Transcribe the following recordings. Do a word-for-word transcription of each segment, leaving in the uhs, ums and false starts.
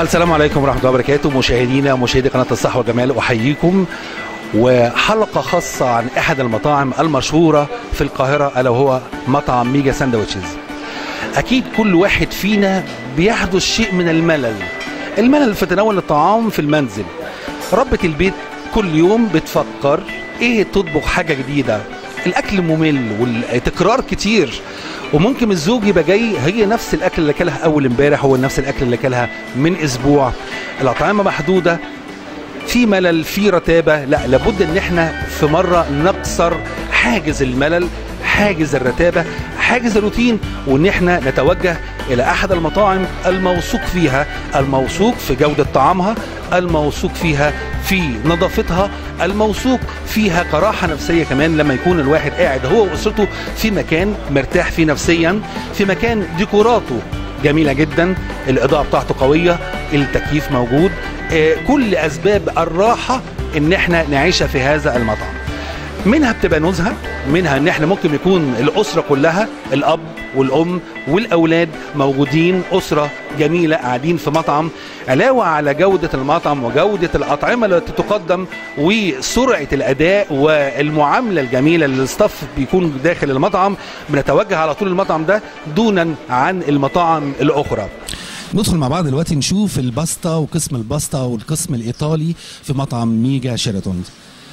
السلام عليكم ورحمة الله وبركاته. مشاهدينا ومشاهدي قناة الصحة والجمال أحييكم، وحلقة خاصة عن أحد المطاعم المشهورة في القاهرة ألا وهو مطعم ميجا ساندوتشز. أكيد كل واحد فينا بيحدث شيء من الملل، الملل في تناول الطعام في المنزل. ربة البيت كل يوم بتفكر إيه تطبخ حاجة جديدة، الأكل ممل والتكرار كتير، وممكن الزوج يبقى جاي هي نفس الاكل اللي اكلها اول امبارح هو نفس الاكل اللي اكلها من اسبوع. الاطعمه محدوده، في ملل، في رتابه. لا، لابد ان احنا في مره نكسر حاجز الملل، حاجز الرتابه، حاجز الروتين، وان احنا نتوجه الى احد المطاعم الموثوق فيها، الموثوق في جوده طعامها، الموثوق فيها في نظافتها، الموثوق فيها كراحه نفسيه كمان لما يكون الواحد قاعد هو واسرته في مكان مرتاح فيه نفسيا، في مكان ديكوراته جميله جدا، الاضاءه بتاعته قويه، التكييف موجود، آه كل اسباب الراحه ان احنا نعيشها في هذا المطعم. منها بتبقى نزهه، منها ان احنا ممكن يكون الاسره كلها، الاب والام والاولاد موجودين، اسره جميله قاعدين في مطعم. علاوه على جوده المطعم وجوده الاطعمه التي تقدم وسرعه الاداء والمعامله الجميله للستاف بيكون داخل المطعم، بنتوجه على طول المطعم ده دونا عن المطاعم الاخرى. ندخل مع بعض دلوقتي نشوف الباستا وقسم الباستا والقسم الايطالي في مطعم ميجا شيراتون.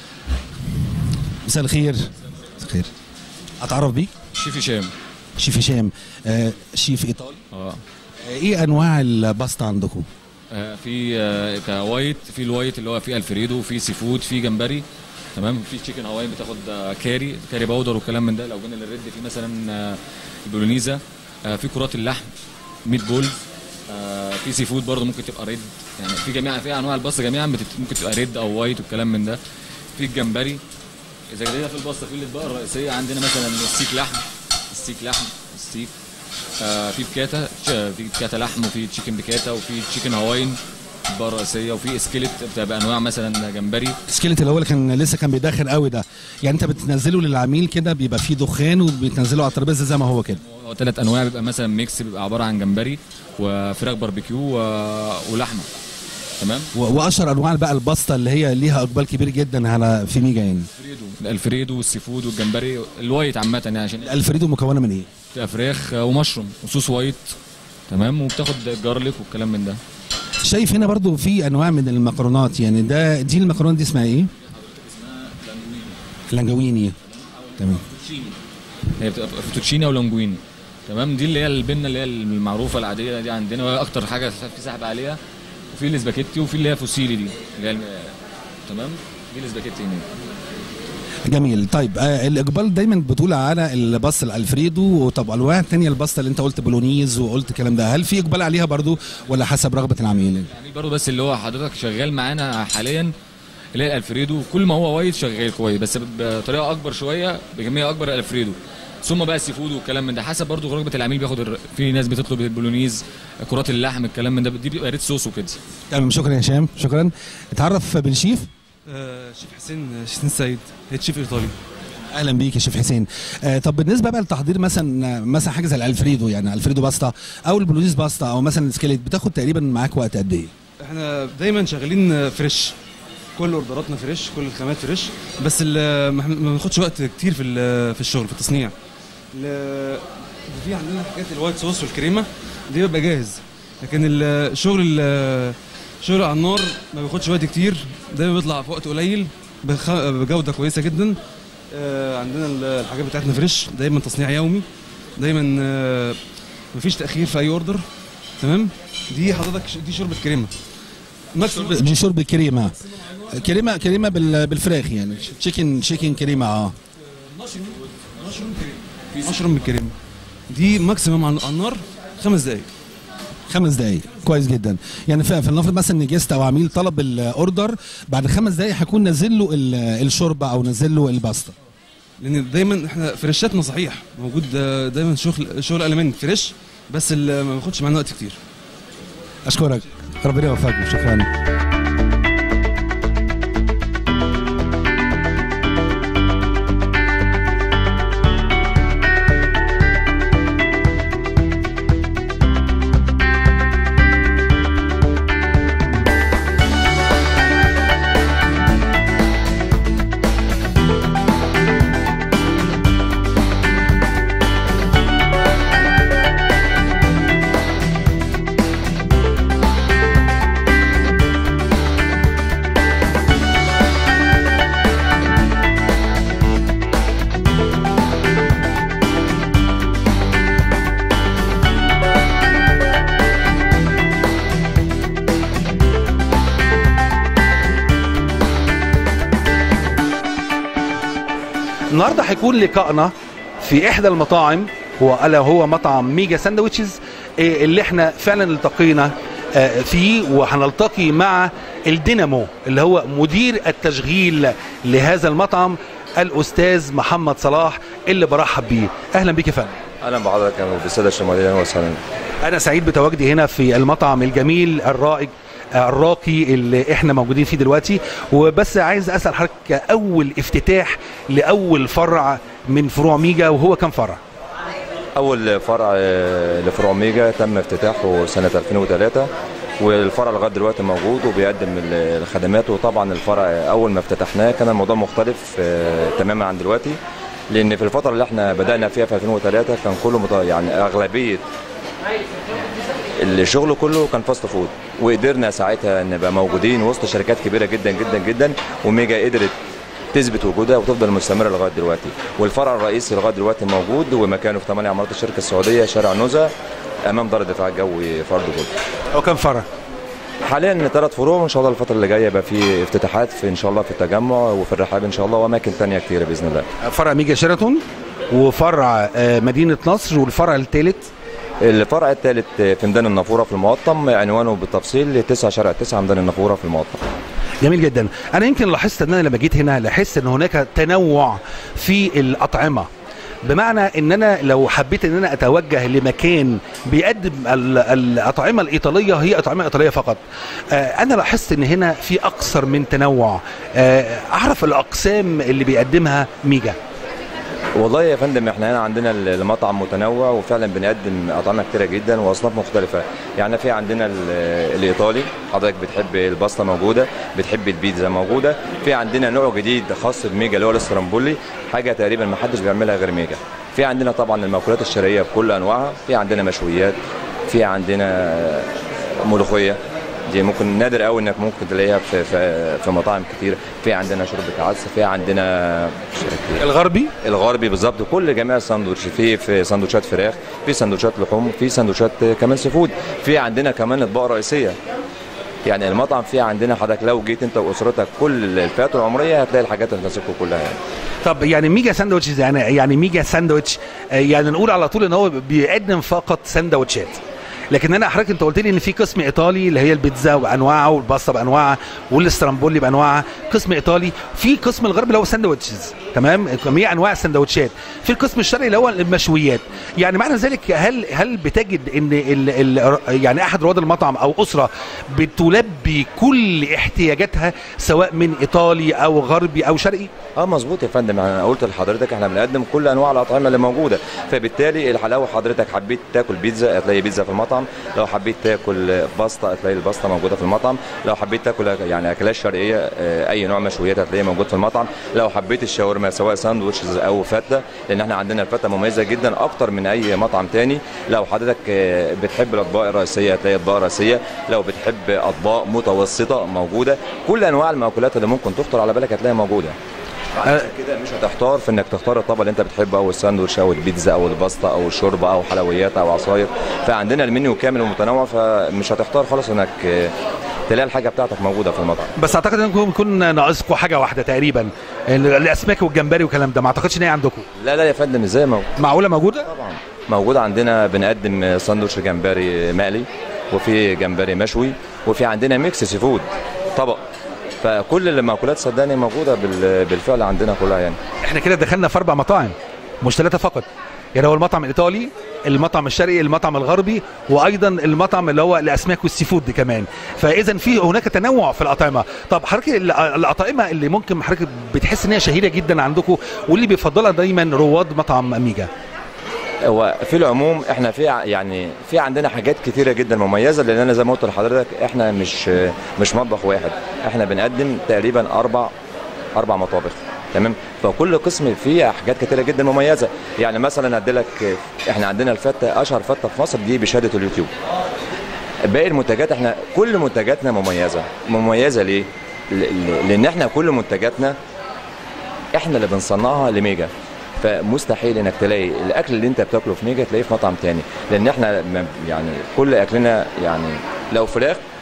مساء الخير. مساء الخير. اتعرف بيك؟ شيف هشام. شيف هشام، آه شيف ايطالي. اه ايه انواع الباستا عندكم؟ آه في آه كوايت، في الوايت اللي هو فيه الفريدو، في سي فود، في جمبري، تمام. في تشيكن هواين بتاخد آه كاري كاري باودر والكلام من ده. لو جينا للريد في مثلا آه البولونيزا، آه في كرات اللحم، ميت بولز، آه في سي فود برضه ممكن تبقى ريد، يعني في جميع في انواع الباستا جميعا ممكن تبقى ريد او وايت والكلام من ده. في الجمبري. اذا جينا في الباستا في الاطباق الرئيسيه عندنا مثلا الستيك لحم، الستيك لحم ستيك، آه في بكاتا، في بكاتا لحم، وفي تشيكن بكاتا، وفي تشيكن هواين الاطباق الرئيسيه، وفي سكيلت بتبقى انواع مثلا جمبري. سكيلت اللي هو اللي كان لسه كان بيدخن قوي ده، يعني انت بتنزله للعميل كده بيبقى فيه دخان وبتنزله على الترابيزه زي ما هو كده؟ هو ثلاث انواع، بيبقى مثلا ميكس، بيبقى عباره عن جمبري وفراخ باربيكيو ولحمه، تمام. واشهر انواع بقى الباستا اللي هي ليها اقبال كبير جدا على في ميجا يعني الفريدو الالفريدو والسي فود والجمبري الوايت عامه يعني. عشان الالفريدو مكونه من ايه؟ بتبقى فراخ ومشروم وصوص وايت، تمام، وبتاخد جارليك والكلام من ده. شايف هنا برضو في انواع من المكرونات، يعني ده دي المكرونه دي اسمها ايه؟ اسمها لانجويني. لانجويني، تمام. هي بتبقى فوتوتشيني او لانجويني، تمام. دي اللي هي البنه اللي هي المعروفه العاديه دي عندنا، وهي اكتر حاجه في سحب عليها. وفي الاسباجيتي، وفي اللي هي فوسيلي دي اللي هي تمام. دي الاسباجيتي هنا. جميل. طيب آه الاقبال دايما بتقول على الباستا الالفريدو، طب انواع الثانيه الباستا اللي انت قلت بولونيز وقلت الكلام ده، هل في اقبال عليها برضو ولا حسب رغبه العميل؟ يعني برضو، بس اللي هو حضرتك شغال معانا حاليا اللي هي الالفريدو، كل ما هو وايد شغال كويس، بس بطريقه اكبر شويه، بكميه اكبر الالفريدو، ثم بقى السي فود والكلام من ده، حسب برضو رغبه العميل. بياخد الر... في ناس بتطلب البولونيز، كرات اللحم، الكلام من ده، دي بيبقى ريد صوص وكده. تمام، شكرا يا هشام، شكرا. اتعرف بالشيف؟ آه شيف حسين، حسين السيد، هيد شيف ايطالي. اهلا بيك يا شيف حسين. آه طب بالنسبه بقى لتحضير مثلا مثلا حاجه زي الالفريدو، يعني الفريدو باستا او البولونيز باستا او مثلا السكيلت، بتاخد تقريبا معاك وقت قد ايه؟ احنا دايما شغالين فريش، كل اوردراتنا فريش، كل الخامات فريش، بس ما بناخدش وقت كتير في في الشغل في التصنيع. في عندنا حاجات الوايت صوص والكريمه دي بيبقى جاهز، لكن الشغل الشغل على النار ما بياخدش وقت كتير، دايما بيطلع في وقت قليل بجوده كويسه جدا. عندنا الحاجات بتاعتنا فريش، دايما تصنيع يومي، دايما مفيش تاخير في اي اوردر، تمام. دي حضرتك دي شوربه كريمه، دي شوربه كريمه، كريمه كريمه بالفراخ يعني، تشيكن تشيكن كريمه. اه مشروم مشروم كريمه، مشروم بالكريمه، دي ماكسيمم على النار خمس دقائق. خمس دقايق كويس جدا. يعني فلنفرض مثلا ان جيست او عميل طلب الاوردر، بعد خمس دقايق هيكون نزل له الشوربه او نزل له الباستا، لان دايما احنا فريشاتنا صحيح موجود، دايما شغل شغل الماني فريش، بس ما بياخدش معانا وقت كتير. اشكرك، ربنا يوفقك، شكرا. النهارده هيكون لقائنا في احدى المطاعم هو الا هو مطعم ميجا ساندويتشز اللي احنا فعلا التقينا فيه، وهنلتقي مع الدينامو اللي هو مدير التشغيل لهذا المطعم الاستاذ محمد صلاح اللي برحب بيه. اهلا بيك يا فندم. اهلا بحضرتك يا بالساده الشماليه وسهلا. انا سعيد بتواجدي هنا في المطعم الجميل الرائج الراقي اللي احنا موجودين فيه دلوقتي، وبس عايز اسال حضرتك اول افتتاح لاول فرع من فروع ميجا، وهو كم فرع؟ اول فرع لفروع ميجا تم افتتاحه سنه ألفين وثلاثة، والفرع لغايه دلوقتي موجود وبيقدم الخدمات. وطبعا الفرع اول ما افتتحناه كان الموضوع مختلف تماما عن دلوقتي، لان في الفتره اللي احنا بدانا فيها في ألفين وثلاثة كان كله يعني اغلبيه الشغل كله كان فاست فود، وقدرنا ساعتها نبقى موجودين وسط شركات كبيره جدا جدا جدا، وميجا قدرت تثبت وجودها وتفضل مستمره لغايه دلوقتي. والفرع الرئيسي لغايه دلوقتي موجود ومكانه في ثمانية عمارات الشركه السعوديه شارع نزهه امام دار الدفاع الجوي فرد جولف. هو كم فرع؟ حاليا ثلاث فروع، وان شاء الله الفتره اللي جايه يبقى في افتتاحات في ان شاء الله في التجمع وفي الرحاب ان شاء الله واماكن ثانيه كثيره باذن الله. فرع ميجا شيراتون وفرع مدينه نصر، والفرع الثالث الفرع الثالث في ميدان النافوره في المقطم، عنوانه بالتفصيل تسعة شارع تسعة ميدان النافوره في المقطم. جميل جدا. انا يمكن لاحظت ان انا لما جيت هنا لاحظت ان هناك تنوع في الاطعمه، بمعنى ان انا لو حبيت ان انا اتوجه لمكان بيقدم الاطعمه الايطاليه هي اطعمه ايطاليه فقط، انا لاحظت ان هنا في اكثر من تنوع. اعرف الاقسام اللي بيقدمها ميجا. والله يا فندم احنا هنا عندنا المطعم متنوع وفعلا بنقدم اطعمه كتيره جدا واصناف مختلفه. يعني في عندنا الايطالي، حضرتك بتحب الباستا موجوده، بتحب البيتزا موجوده. في عندنا نوع جديد خاص بميجا اللي هو الاسترامبولي، حاجه تقريبا ما حدش بيعملها غير ميجا. في عندنا طبعا المأكولات الشرقيه بكل انواعها، في عندنا مشويات، في عندنا ملوخيه، دي ممكن نادر قوي انك ممكن تلاقيها في في, في مطاعم كتير. في عندنا شوربه عدس، في عندنا الغربي الغربي بالظبط، كل جميع الساندوتش، في في سندوتشات فراخ، في سندوتشات لحوم، في سندوتشات كمان سي فود، في عندنا كمان اطباق رئيسيه. يعني المطعم فيه عندنا حضرتك لو جيت انت واسرتك كل الفئات العمريه هتلاقي الحاجات اللي تناسبكم كلها يعني. طب يعني ميجا ساندوتشز يعني يعني ميجا ساندوتش يعني نقول على طول ان هو بيقدم فقط سندوتشات، لكن انا حضرتك انت قلت لي ان في قسم ايطالي اللي هي البيتزا بانواعها والباستا بانواعها والاسترامبولي بانواعها، قسم ايطالي. في قسم الغربي اللي هو ساندوتشز، تمام، جميع انواع السندوتشات. في القسم الشرقي اللي هو المشويات. يعني معنى ذلك هل هل بتجد ان ال ال يعني احد رواد المطعم او اسره بتلبي كل احتياجاتها سواء من ايطالي او غربي او شرقي؟ اه مظبوط يا فندم. انا قلت لحضرتك احنا بنقدم كل انواع الاطعمه اللي موجوده، فبالتالي لو حضرتك حبيت تاكل بيتزا هتلاقي بيتزا في المطعم، لو حبيت تاكل باستا هتلاقي الباستا موجوده في المطعم، لو حبيت تاكل يعني اكلات شرقيه اي نوع مشويات هتلاقيه موجود في المطعم، لو حبيت الشاورما سواء ساندوتشز او فته، لان احنا عندنا الفته مميزه جدا اكتر من اي مطعم تاني. لو حضرتك بتحب الاطباق الرئيسيه هتلاقي اطباق رئيسيه، لو بتحب اطباق متوسطه موجوده، كل انواع المأكولات اللي ممكن تخطر على بالك هتلاقيها موجوده. عشان كده مش هتحتار في انك تختار الطبق اللي انت بتحبه، او الساندوتش او البيتزا او الباستا او الشوربه او حلويات او عصاير. فعندنا المنيو كامل ومتنوع، فمش هتختار خالص انك تلاقي الحاجه بتاعتك موجوده في المطعم. بس اعتقد انكم يكون ناقصكم حاجه واحده تقريبا، الاسماك والجمبري والكلام ده، ما اعتقدش ان هي عندكم. لا لا يا فندم، ازاي موجود؟ معقوله موجوده؟ طبعا موجوده عندنا. بنقدم ساندوتش جمبري مقلي، وفي جمبري مشوي، وفي عندنا ميكس سي فود طبق. فكل المأكولات صدقني موجوده بالفعل عندنا كلها يعني. احنا كده دخلنا في اربع مطاعم مش ثلاثه فقط، يعني هو المطعم الايطالي، المطعم الشرقي، المطعم الغربي، وايضا المطعم اللي هو الاسماك والسي فود دي كمان. فاذا في هناك تنوع في الاطعمه. طب حضرتك الاطعمه اللي ممكن حضرتك بتحس ان هي شهيره جدا عندكم واللي بيفضلها دايما رواد مطعم ميجا؟ هو في العموم احنا في يعني في عندنا حاجات كتيره جدا مميزه، لان انا زي ما قلت لحضرتك احنا مش مش مطبخ واحد، احنا بنقدم تقريبا اربع اربع مطابخ، تمام. فكل قسم فيه حاجات كتيره جدا مميزه. يعني مثلا ادي لك احنا عندنا الفته، اشهر فته في مصر دي بشهاده اليوتيوب. باقي المنتجات احنا كل منتجاتنا مميزه. مميزه ليه؟ لان احنا كل منتجاتنا احنا اللي بنصنعها لميجا، فمستحيل انك تلاقي الاكل اللي انت بتاكله في ميجا تلاقيه في مطعم تاني، لان احنا يعني كل اكلنا يعني لو فراخ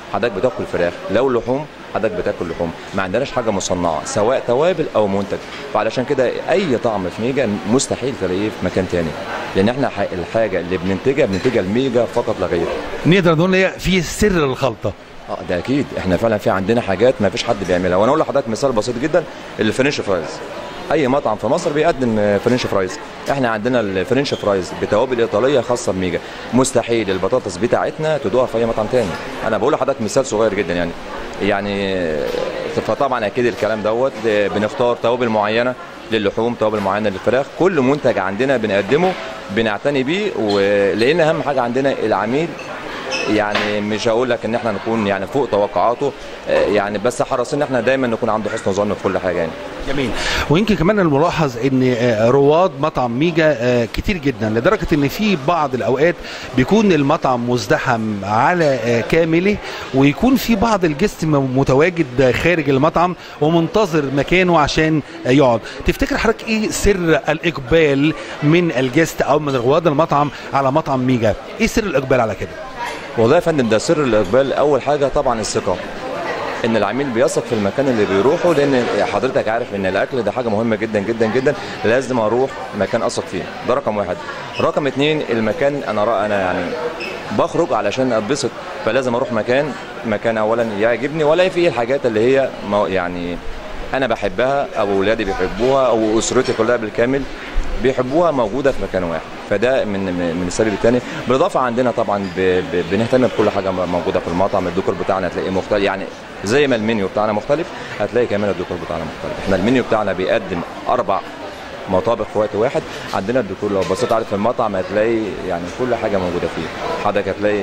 حضرتك بتاكل فراخ، لو لحوم حضرتك بتاكل لحوم، ما عندناش حاجه مصنعه سواء توابل او منتج. فعلشان كده اي طعم في ميجا مستحيل تلاقيه في مكان تاني، لان احنا الحاجه اللي بننتجها بننتجها الميجا فقط لا غير. نقدر نقول هي في سر الخلطه. اه ده اكيد، احنا فعلا في عندنا حاجات ما فيش حد بيعملها. وانا اقول لحضرتك مثال بسيط جدا، الفرنش فرايز. اي مطعم في مصر بيقدم فرنش فرايز، احنا عندنا الفرنش فرايز بتوابل ايطاليه خاصه بميجا. مستحيل البطاطس بتاعتنا تدوقها في اي مطعم تاني. انا بقول لحضرتك مثال صغير جدا يعني يعني فطبعا اكيد الكلام دوت بنختار توابل معينه للحوم، توابل معينه للفراخ، كل منتج عندنا بنقدمه بنعتني بيه، ولان اهم حاجه عندنا العميل. يعني مش هقول لك ان احنا نكون يعني فوق توقعاته يعني، بس حريصين ان احنا دايما نكون عنده حسن ظن في كل حاجه يعني. جميل. ويمكن كمان الملاحظ ان رواد مطعم ميجا كتير جدا، لدرجه ان في بعض الاوقات بيكون المطعم مزدحم على كامله، ويكون في بعض الجست متواجد خارج المطعم ومنتظر مكانه عشان يقعد. تفتكر حضرتك ايه سر الاقبال من الجست او من رواد المطعم على مطعم ميجا؟ ايه سر الاقبال على كده؟ والله يا فندم ده سر الاقبال. اول حاجه طبعا الثقه، ان العميل بيثق في المكان اللي بيروحه، لان حضرتك عارف ان الاكل ده حاجه مهمه جدا جدا جدا، لازم اروح مكان اثق فيه، ده رقم واحد. رقم اتنين المكان، انا رأى انا يعني بخرج علشان اتبسط، فلازم اروح مكان مكان اولا يعجبني، ولا فيه الحاجات اللي هي يعني انا بحبها او اولادي بيحبوها او اسرتي كلها بالكامل بيحبوها موجوده في مكان واحد. فده من من السبب الثاني. بالاضافه عندنا طبعا بنهتم بكل حاجه موجوده في المطعم. الديكور بتاعنا هتلاقيه مختلف، يعني زي ما المنيو بتاعنا مختلف هتلاقي كمان الديكور بتاعنا مختلف. احنا المنيو بتاعنا بيقدم اربع مطابخ في وقت واحد. عندنا الديكور لو بصيت عليه في المطعم هتلاقي يعني كل حاجه موجوده فيه. حضرتك هتلاقي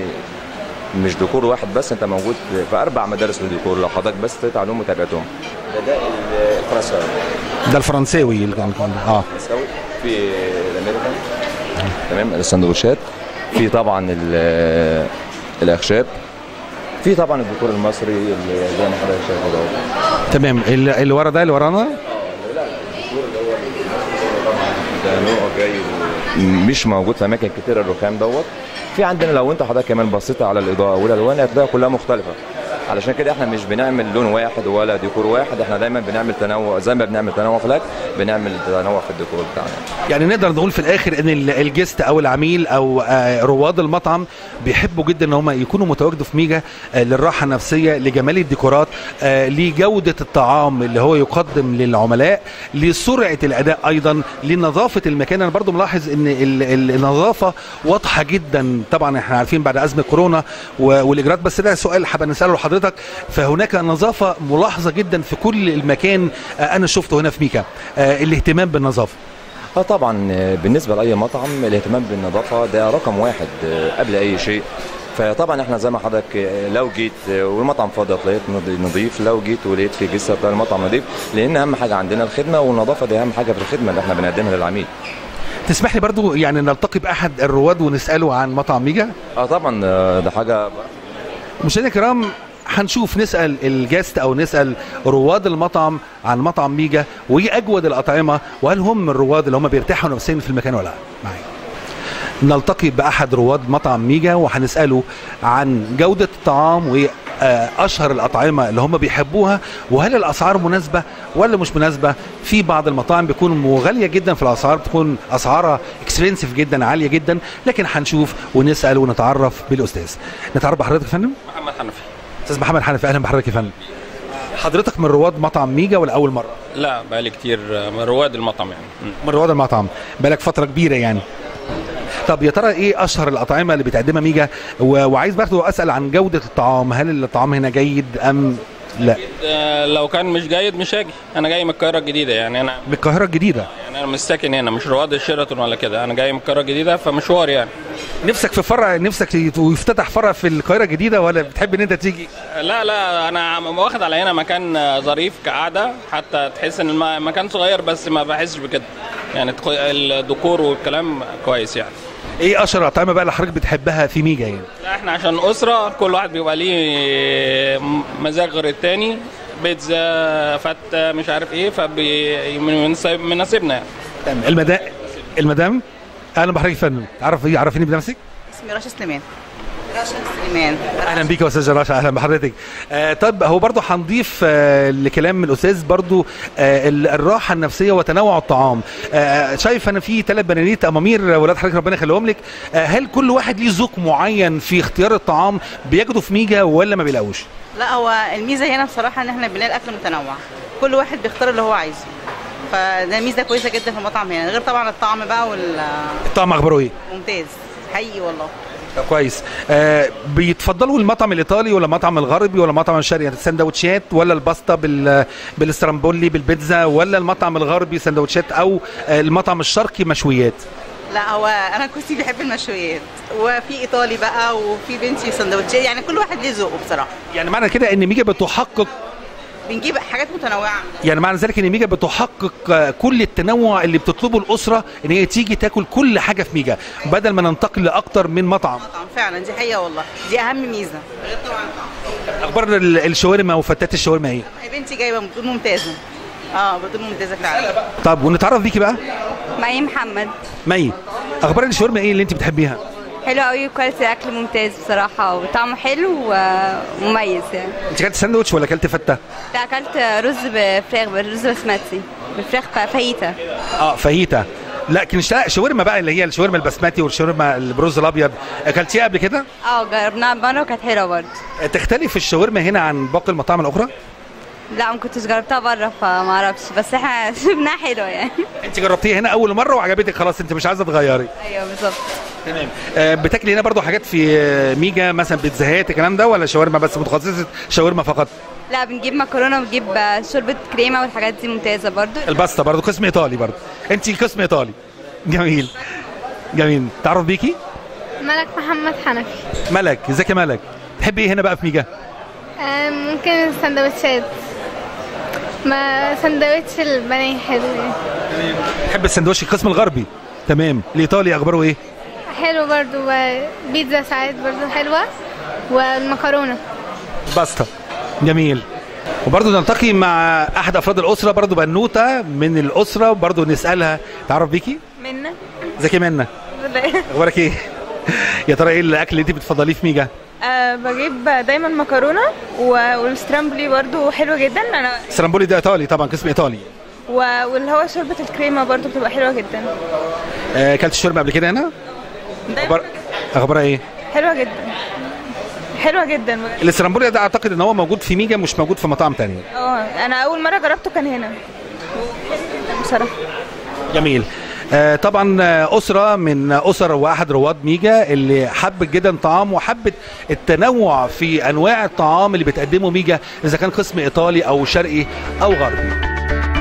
مش ديكور واحد بس، انت موجود في اربع مدارس للديكور لو حضرتك بس تقطع عليهم وتابعتهم. ده ده الفرنساوي، ده الفرنساوي اللي كان اه في الامريكان تمام، السندوتشات، في طبعا الاخشاب، في طبعا الديكور المصري اللي زي ما حضرتك شايفه ده. تمام. اللي ورا ده اللي ورانا اه لا الديكور اللي هو ده نوع جاي مش موجود في اماكن كتير الرخام دوت. في عندنا لو انت حضرتك كمان بصيت على الاضاءه والالوان هتلاقيها كلها مختلفه. علشان كده احنا مش بنعمل لون واحد ولا ديكور واحد، احنا دايما بنعمل تنوع، زي ما بنعمل تنوع في الاكل بنعمل تنوع في الديكور بتاعنا. يعني نقدر نقول في الاخر ان الجست او العميل او رواد المطعم بيحبوا جدا ان هم يكونوا متواجدوا في ميجا للراحه النفسيه، لجمال الديكورات، لجوده الطعام اللي هو يقدم للعملاء، لسرعه الاداء، ايضا لنظافه المكان. انا برضو ملاحظ ان النظافه واضحه جدا. طبعا احنا عارفين بعد ازمه كورونا والاجراءات، بس ده سؤال حابب نساله لحضرتك. فهناك نظافه ملاحظه جدا في كل المكان انا شفته هنا في ميجا، الاهتمام بالنظافه. اه طبعا بالنسبه لاي مطعم الاهتمام بالنظافه ده رقم واحد قبل اي شيء. فطبعا احنا زي ما حضرتك لو جيت والمطعم فاضي هتلاقيه نظيف، لو جيت ولقيت في جست هتلاقي المطعم نظيف، لان اهم حاجه عندنا الخدمه، والنظافه دي اهم حاجه في الخدمه اللي احنا بنقدمها للعميل. تسمح لي برضو يعني نلتقي باحد الرواد ونساله عن مطعم ميجا؟ اه طبعا ده حاجه. مشاهدينا الكرام هنشوف نسال الجاست او نسال رواد المطعم عن مطعم ميجا وايه اجود الاطعمه، وهل هم من الرواد اللي هم بيرتاحوا نفسيا في المكان ولا لا. معايا نلتقي باحد رواد مطعم ميجا وهنساله عن جوده الطعام واشهر الاطعمه اللي هم بيحبوها، وهل الاسعار مناسبه ولا مش مناسبه. في بعض المطاعم بتكون غاليه جدا في الاسعار، بتكون اسعارها اكسبنسيف جدا، عاليه جدا، لكن هنشوف ونسال ونتعرف بالاستاذ. نتعرف بحضرتك يا فندم؟ محمد حنفي. استاذ محمد حنفي، اهلا بحضرتك يا فندم. حضرتك من رواد مطعم ميجا ولا اول مره؟ لا بقالي كتير من رواد المطعم يعني. من رواد المطعم، بقالك فتره كبيره يعني. طب يا ترى ايه اشهر الاطعمه اللي بتقدمها ميجا؟ وعايز برضه اسال عن جوده الطعام، هل الطعام هنا جيد ام لا؟ لو كان مش جيد مش هاجي. انا جاي من القاهره الجديده يعني. انا من القاهره الجديده؟ يعني انا مش ساكن هنا، مش رواد الشيراتون ولا كده، انا جاي من القاهره الجديده فمشوار يعني. نفسك في فرع، نفسك يفتتح فرع في القاهره الجديده ولا بتحب ان انت تيجي؟ لا لا انا واخد على هنا مكان ظريف كقعده، حتى تحس ان المكان صغير بس ما بحسش بكده يعني. الديكور والكلام كويس يعني. ايه اشهر الاطعمه بقى اللي حضرتك بتحبها في ميجا يعني؟ لا احنا عشان اسره كل واحد بيبقى ليه مزاج غير التاني، بيتزا فته مش عارف ايه، فمناسبنا يعني. تمام. المدام المدام اهلا بحضرتك يا فندم. تعرف ايه؟ عرفيني بنفسك. اسمي رشا سليمان. رشا سليمان. اهلا بيك يا استاذه رشا، اهلا بحضرتك. آه طب هو برضو هنضيف آه لكلام من الاستاذ برضو آه الراحه النفسيه وتنوع الطعام. آه شايف انا في ثلاث بنانيت امامير ولاد حضرتك ربنا يخليهم لك. آه هل كل واحد ليه ذوق معين في اختيار الطعام بيجده في ميجا ولا ما بيلاقوش؟ لا، هو الميزه هنا بصراحه ان احنا بنلاقي الاكل متنوع، كل واحد بيختار اللي هو عايزه، فده ميزه كويسه جدا في المطعم هنا، غير طبعا الطعم بقى وال الطعم اخباره ايه؟ ممتاز حقيقي والله. كويس. آه بيتفضلوا المطعم الايطالي ولا المطعم الغربي ولا المطعم الشرقي؟ يعني السندوتشات ولا الباستا بال بالسترامبولي بالبيتزا، ولا المطعم الغربي سندوتشات، او آه المطعم الشرقي مشويات؟ لا، هو انا كوسي بيحب المشويات، وفي ايطالي بقى، وفي بنتي سندوتشات، يعني كل واحد ليه ذوقه بصراحه. يعني معنى كده ان ميجا بتحقق، بنجيب حاجات متنوعه، يعني معنى ذلك ان ميجا بتحقق كل التنوع اللي بتطلبه الاسره ان هي تيجي تاكل كل حاجه في ميجا بدل ما ننتقل لاكتر من مطعم. مطعم فعلا، دي حقيقه والله، دي اهم ميزه. غير طبعا اخبار الشاورما وفتات الشاورما ايه؟ بنتي جايبه بتقول ممتازه. اه بتقول ممتازه فعلا. طب ونتعرف بيكي بقى؟ مي محمد. مي، اخبار الشاورما ايه اللي انت بتحبيها؟ حلو قوي، كواليتي اكل ممتاز بصراحه، وطعمه حلو ومميز يعني. انت اكلت ساندوتش ولا اكلت فته؟ لا، اكلت رز بفراخ، رز بسمتي بفراخ فاهيتا. اه فاهيتا. لكن شاورما بقى اللي هي الشاورما البسمتي والشاورما البرز الابيض، اكلتيها قبل كده؟ اه جربناها مره وكانت حلوه برضه. تختلف الشاورما هنا عن باقي المطاعم الاخرى؟ لا، ما كنتش جربتها بره فما اعرفش، بس احنا شفناها حلوه يعني. انت جربتيها هنا اول مره وعجبتك خلاص، انت مش عايزه تغيري؟ ايوه بالظبط. تمام. آه بتاكلي هنا برضو حاجات في ميجا مثلا بيتزاهات الكلام ده، ولا شاورما بس متخصصه شاورما فقط؟ لا، بنجيب مكرونه وبنجيب شوربه كريمه والحاجات دي ممتازه برضو. الباستا برضو قسم ايطالي برضو، انت قسم ايطالي. جميل جميل. تعرف بيكي؟ ملك محمد حنفي. ملك، ازيك يا ملك؟ تحبي ايه هنا بقى في ميجا؟ آه ممكن السندوتشات، ما سندوتش البني حلو. تحب السندوتش القسم الغربي؟ تمام. الايطالي اخباره ايه؟ حلو برضو، بيتزا ساعات برضو حلوه، والمكرونه. باستا. جميل. وبرضه نلتقي مع احد افراد الاسره، برضه بنوته من الاسره، برضه نسالها. تعرف بيكي؟ منى. ازيك يا منى؟ اخبارك ايه؟ يا ترى ايه الاكل اللي انت بتفضليه في ميجا؟ أه بجيب دايما مكرونه والسترامبلي برضو حلو جدا. انا السترامبولي ده ايطالي طبعا، قسم ايطالي. واللي هو شوربه الكريمه برضو بتبقى حلوه جدا. اكلت آه الشوربه قبل كده هنا؟ أخبار... اخبارها ايه؟ حلوه جدا، حلوه جدا. السترامبولي ده اعتقد ان هو موجود في ميجا مش موجود في مطاعم ثانيه. اه انا اول مره جربته كان هنا بصراحه. جميل. آه طبعا اسره من اسر واحد رواد ميجا اللي حبت جدا طعام وحبت التنوع في انواع الطعام اللي بتقدمه ميجا، اذا كان قسم ايطالي او شرقي او غربي.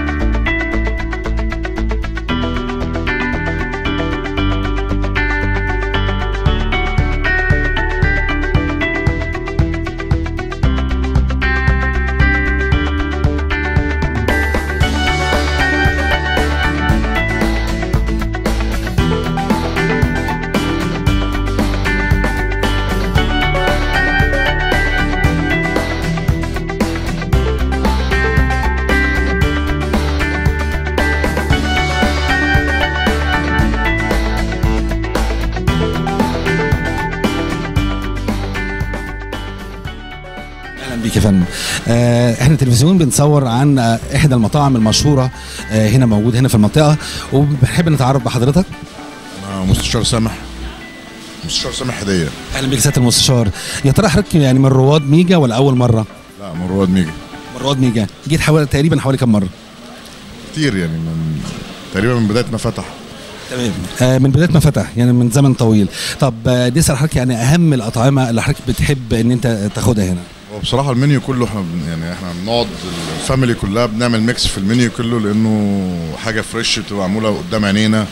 بيك يا فندم. آه احنا تلفزيون بنصور عن آه احدى المطاعم المشهوره آه هنا موجود هنا في المنطقه، وبنحب نتعرف بحضرتك. آه مستشار سامح. مستشار سامح هديه. اهلا بيك سياده المستشار. يا ترى حضرتك يعني من رواد ميجا ولا اول مره؟ لا من رواد ميجا. من رواد ميجا. جيت حوالي تقريبا حوالي كم مره؟ كتير يعني، من تقريبا من بدايه ما فتح. تمام. آه من بدايه ما فتح يعني من زمن طويل. طب آه دي اسال حضرتك يعني اهم الاطعمه اللي حضرتك بتحب ان انت تاخدها هنا؟ وبصراحه المنيو كله احنا يعني احنا بنقعد الفاميلي كلها بنعمل ميكس في المنيو كله، لانه حاجه فريش بتبقى معموله قدام عينينا.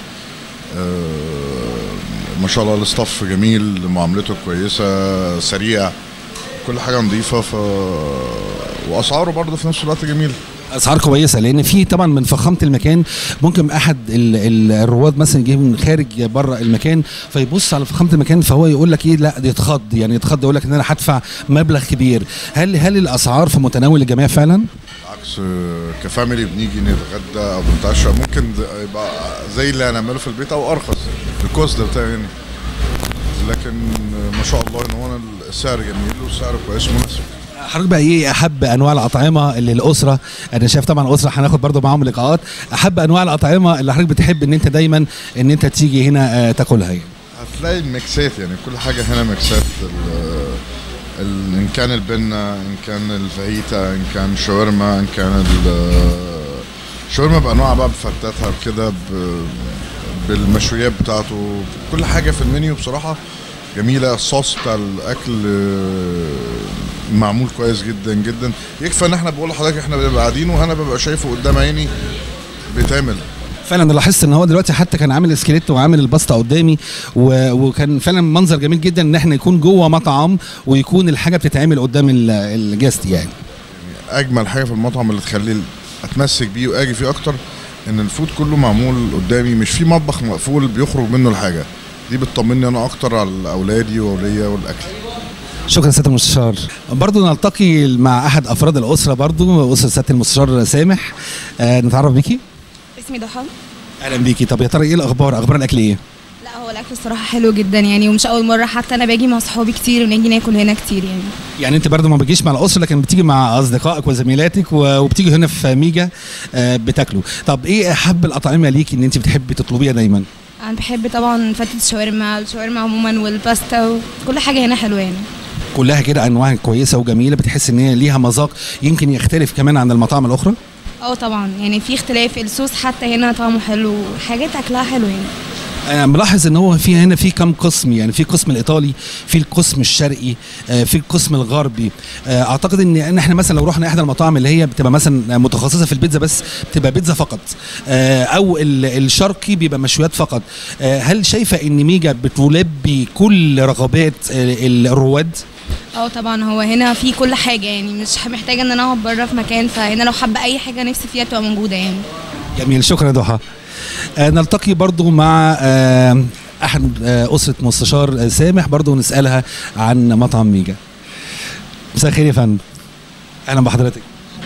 آه ما شاء الله الاستاف جميل، معاملته كويسه، سريع، كل حاجه نظيفه، ف واسعاره برضه في نفس الوقت جميله. اسعار كويسه، لان في طبعا من فخامه المكان ممكن احد ال ال الرواد مثلا يجي من خارج بره المكان فيبص على فخامه المكان فهو يقول لك ايه، لا دي يتخض يعني يتخض يقول لك ان انا هدفع مبلغ كبير. هل هل الاسعار في متناول الجميع فعلا؟ بالعكس، كفاميلي بنيجي نتغدى او نتعشى ممكن يبقى زي اللي هنعمله في البيت او ارخص الكوست بتاعي هنا، لكن ما شاء الله ان هو السعر جميل والسعر كويس ومناسب. حضرتك بقى ايه احب انواع الاطعمه اللي الاسره، انا شايف طبعا الاسره هناخد برضو معاهم لقاءات، احب انواع الاطعمه اللي حضرتك بتحب ان انت دايما ان انت تيجي هنا آه تاكلها يعني؟ هتلاقي الميكسات، يعني كل حاجه هنا ميكسات، ان كان البنه، ان كان الفاهيتا، ان كان شاورما، ان كان الشاورما بانواع بقى، بفتاتها كده بالمشويات بتاعته، كل حاجه في المنيو بصراحه جميله. الصوص بتاع الاكل معمول كويس جدا جدا، يكفى ان احنا بقول لحضرتك احنا بنبقى قاعدين وانا ببقى شايفه قدام عيني بيتعمل. فعلا انا لاحظت ان هو دلوقتي حتى كان عامل اسكليت وعامل الباستا قدامي، وكان فعلا منظر جميل جدا ان احنا يكون جوه مطعم ويكون الحاجه بتتعمل قدام الجاست يعني. اجمل حاجه في المطعم اللي تخليني اتمسك بيه واجي فيه اكتر ان الفود كله معمول قدامي، مش في مطبخ مقفول بيخرج منه الحاجه دي، بتطمني انا اكتر على اولادي واوليا والاكل. شكرا سياده المستشار. برضو نلتقي مع احد افراد الاسره، برضو اسره سياده المستشار سامح. آه نتعرف بيكي. اسمي ضحى. اهلا بيكي. طب يا ترى ايه الاخبار، اخبار الاكل ايه؟ لا هو الاكل الصراحه حلو جدا يعني، ومش اول مره، حتى انا باجي مع صحابي كتير ونيجي ناكل هنا كتير يعني. يعني انت برضو ما بتجيش مع الاسره لكن بتيجي مع اصدقائك وزميلاتك وبتيجي هنا في ميجا آه بتاكلوا. طب ايه احب الاطعمه ليكي ان انت بتحبي تطلبيها دايما؟ انا بحب طبعا فتة الشاورما، الشاورما عموما والباستا وكل حاجه هنا حلوه يعني. كلها كده انواع كويسه وجميله، بتحس ان هي ليها مذاق يمكن يختلف كمان عن المطاعم الاخرى؟ اه طبعا يعني في اختلاف، الصوص حتى هنا طعمه حلو، حاجات اكلها حلو يعني. انا ملاحظ ان هو في هنا في كم قسم، يعني في قسم الايطالي، في القسم الشرقي، في القسم الغربي. اعتقد ان ان احنا مثلا لو رحنا احدى المطاعم اللي هي بتبقى مثلا متخصصه في البيتزا بس، بتبقى بيتزا فقط، او الشرقي بيبقى مشويات فقط. هل شايفه ان ميجا بتلبي كل رغبات الرواد؟ اه طبعا هو هنا في كل حاجه يعني، مش محتاجه ان انا اقعد بره في مكان، فهنا لو حابه اي حاجه نفسي فيها تبقى موجوده يعني. جميل، شكرا يا ضحى. آه نلتقي برضو مع آه احد آه اسره مستشار سامح، برضو نسالها عن مطعم ميجا. مساء الخير يا فندم. اهلا بحضرتك.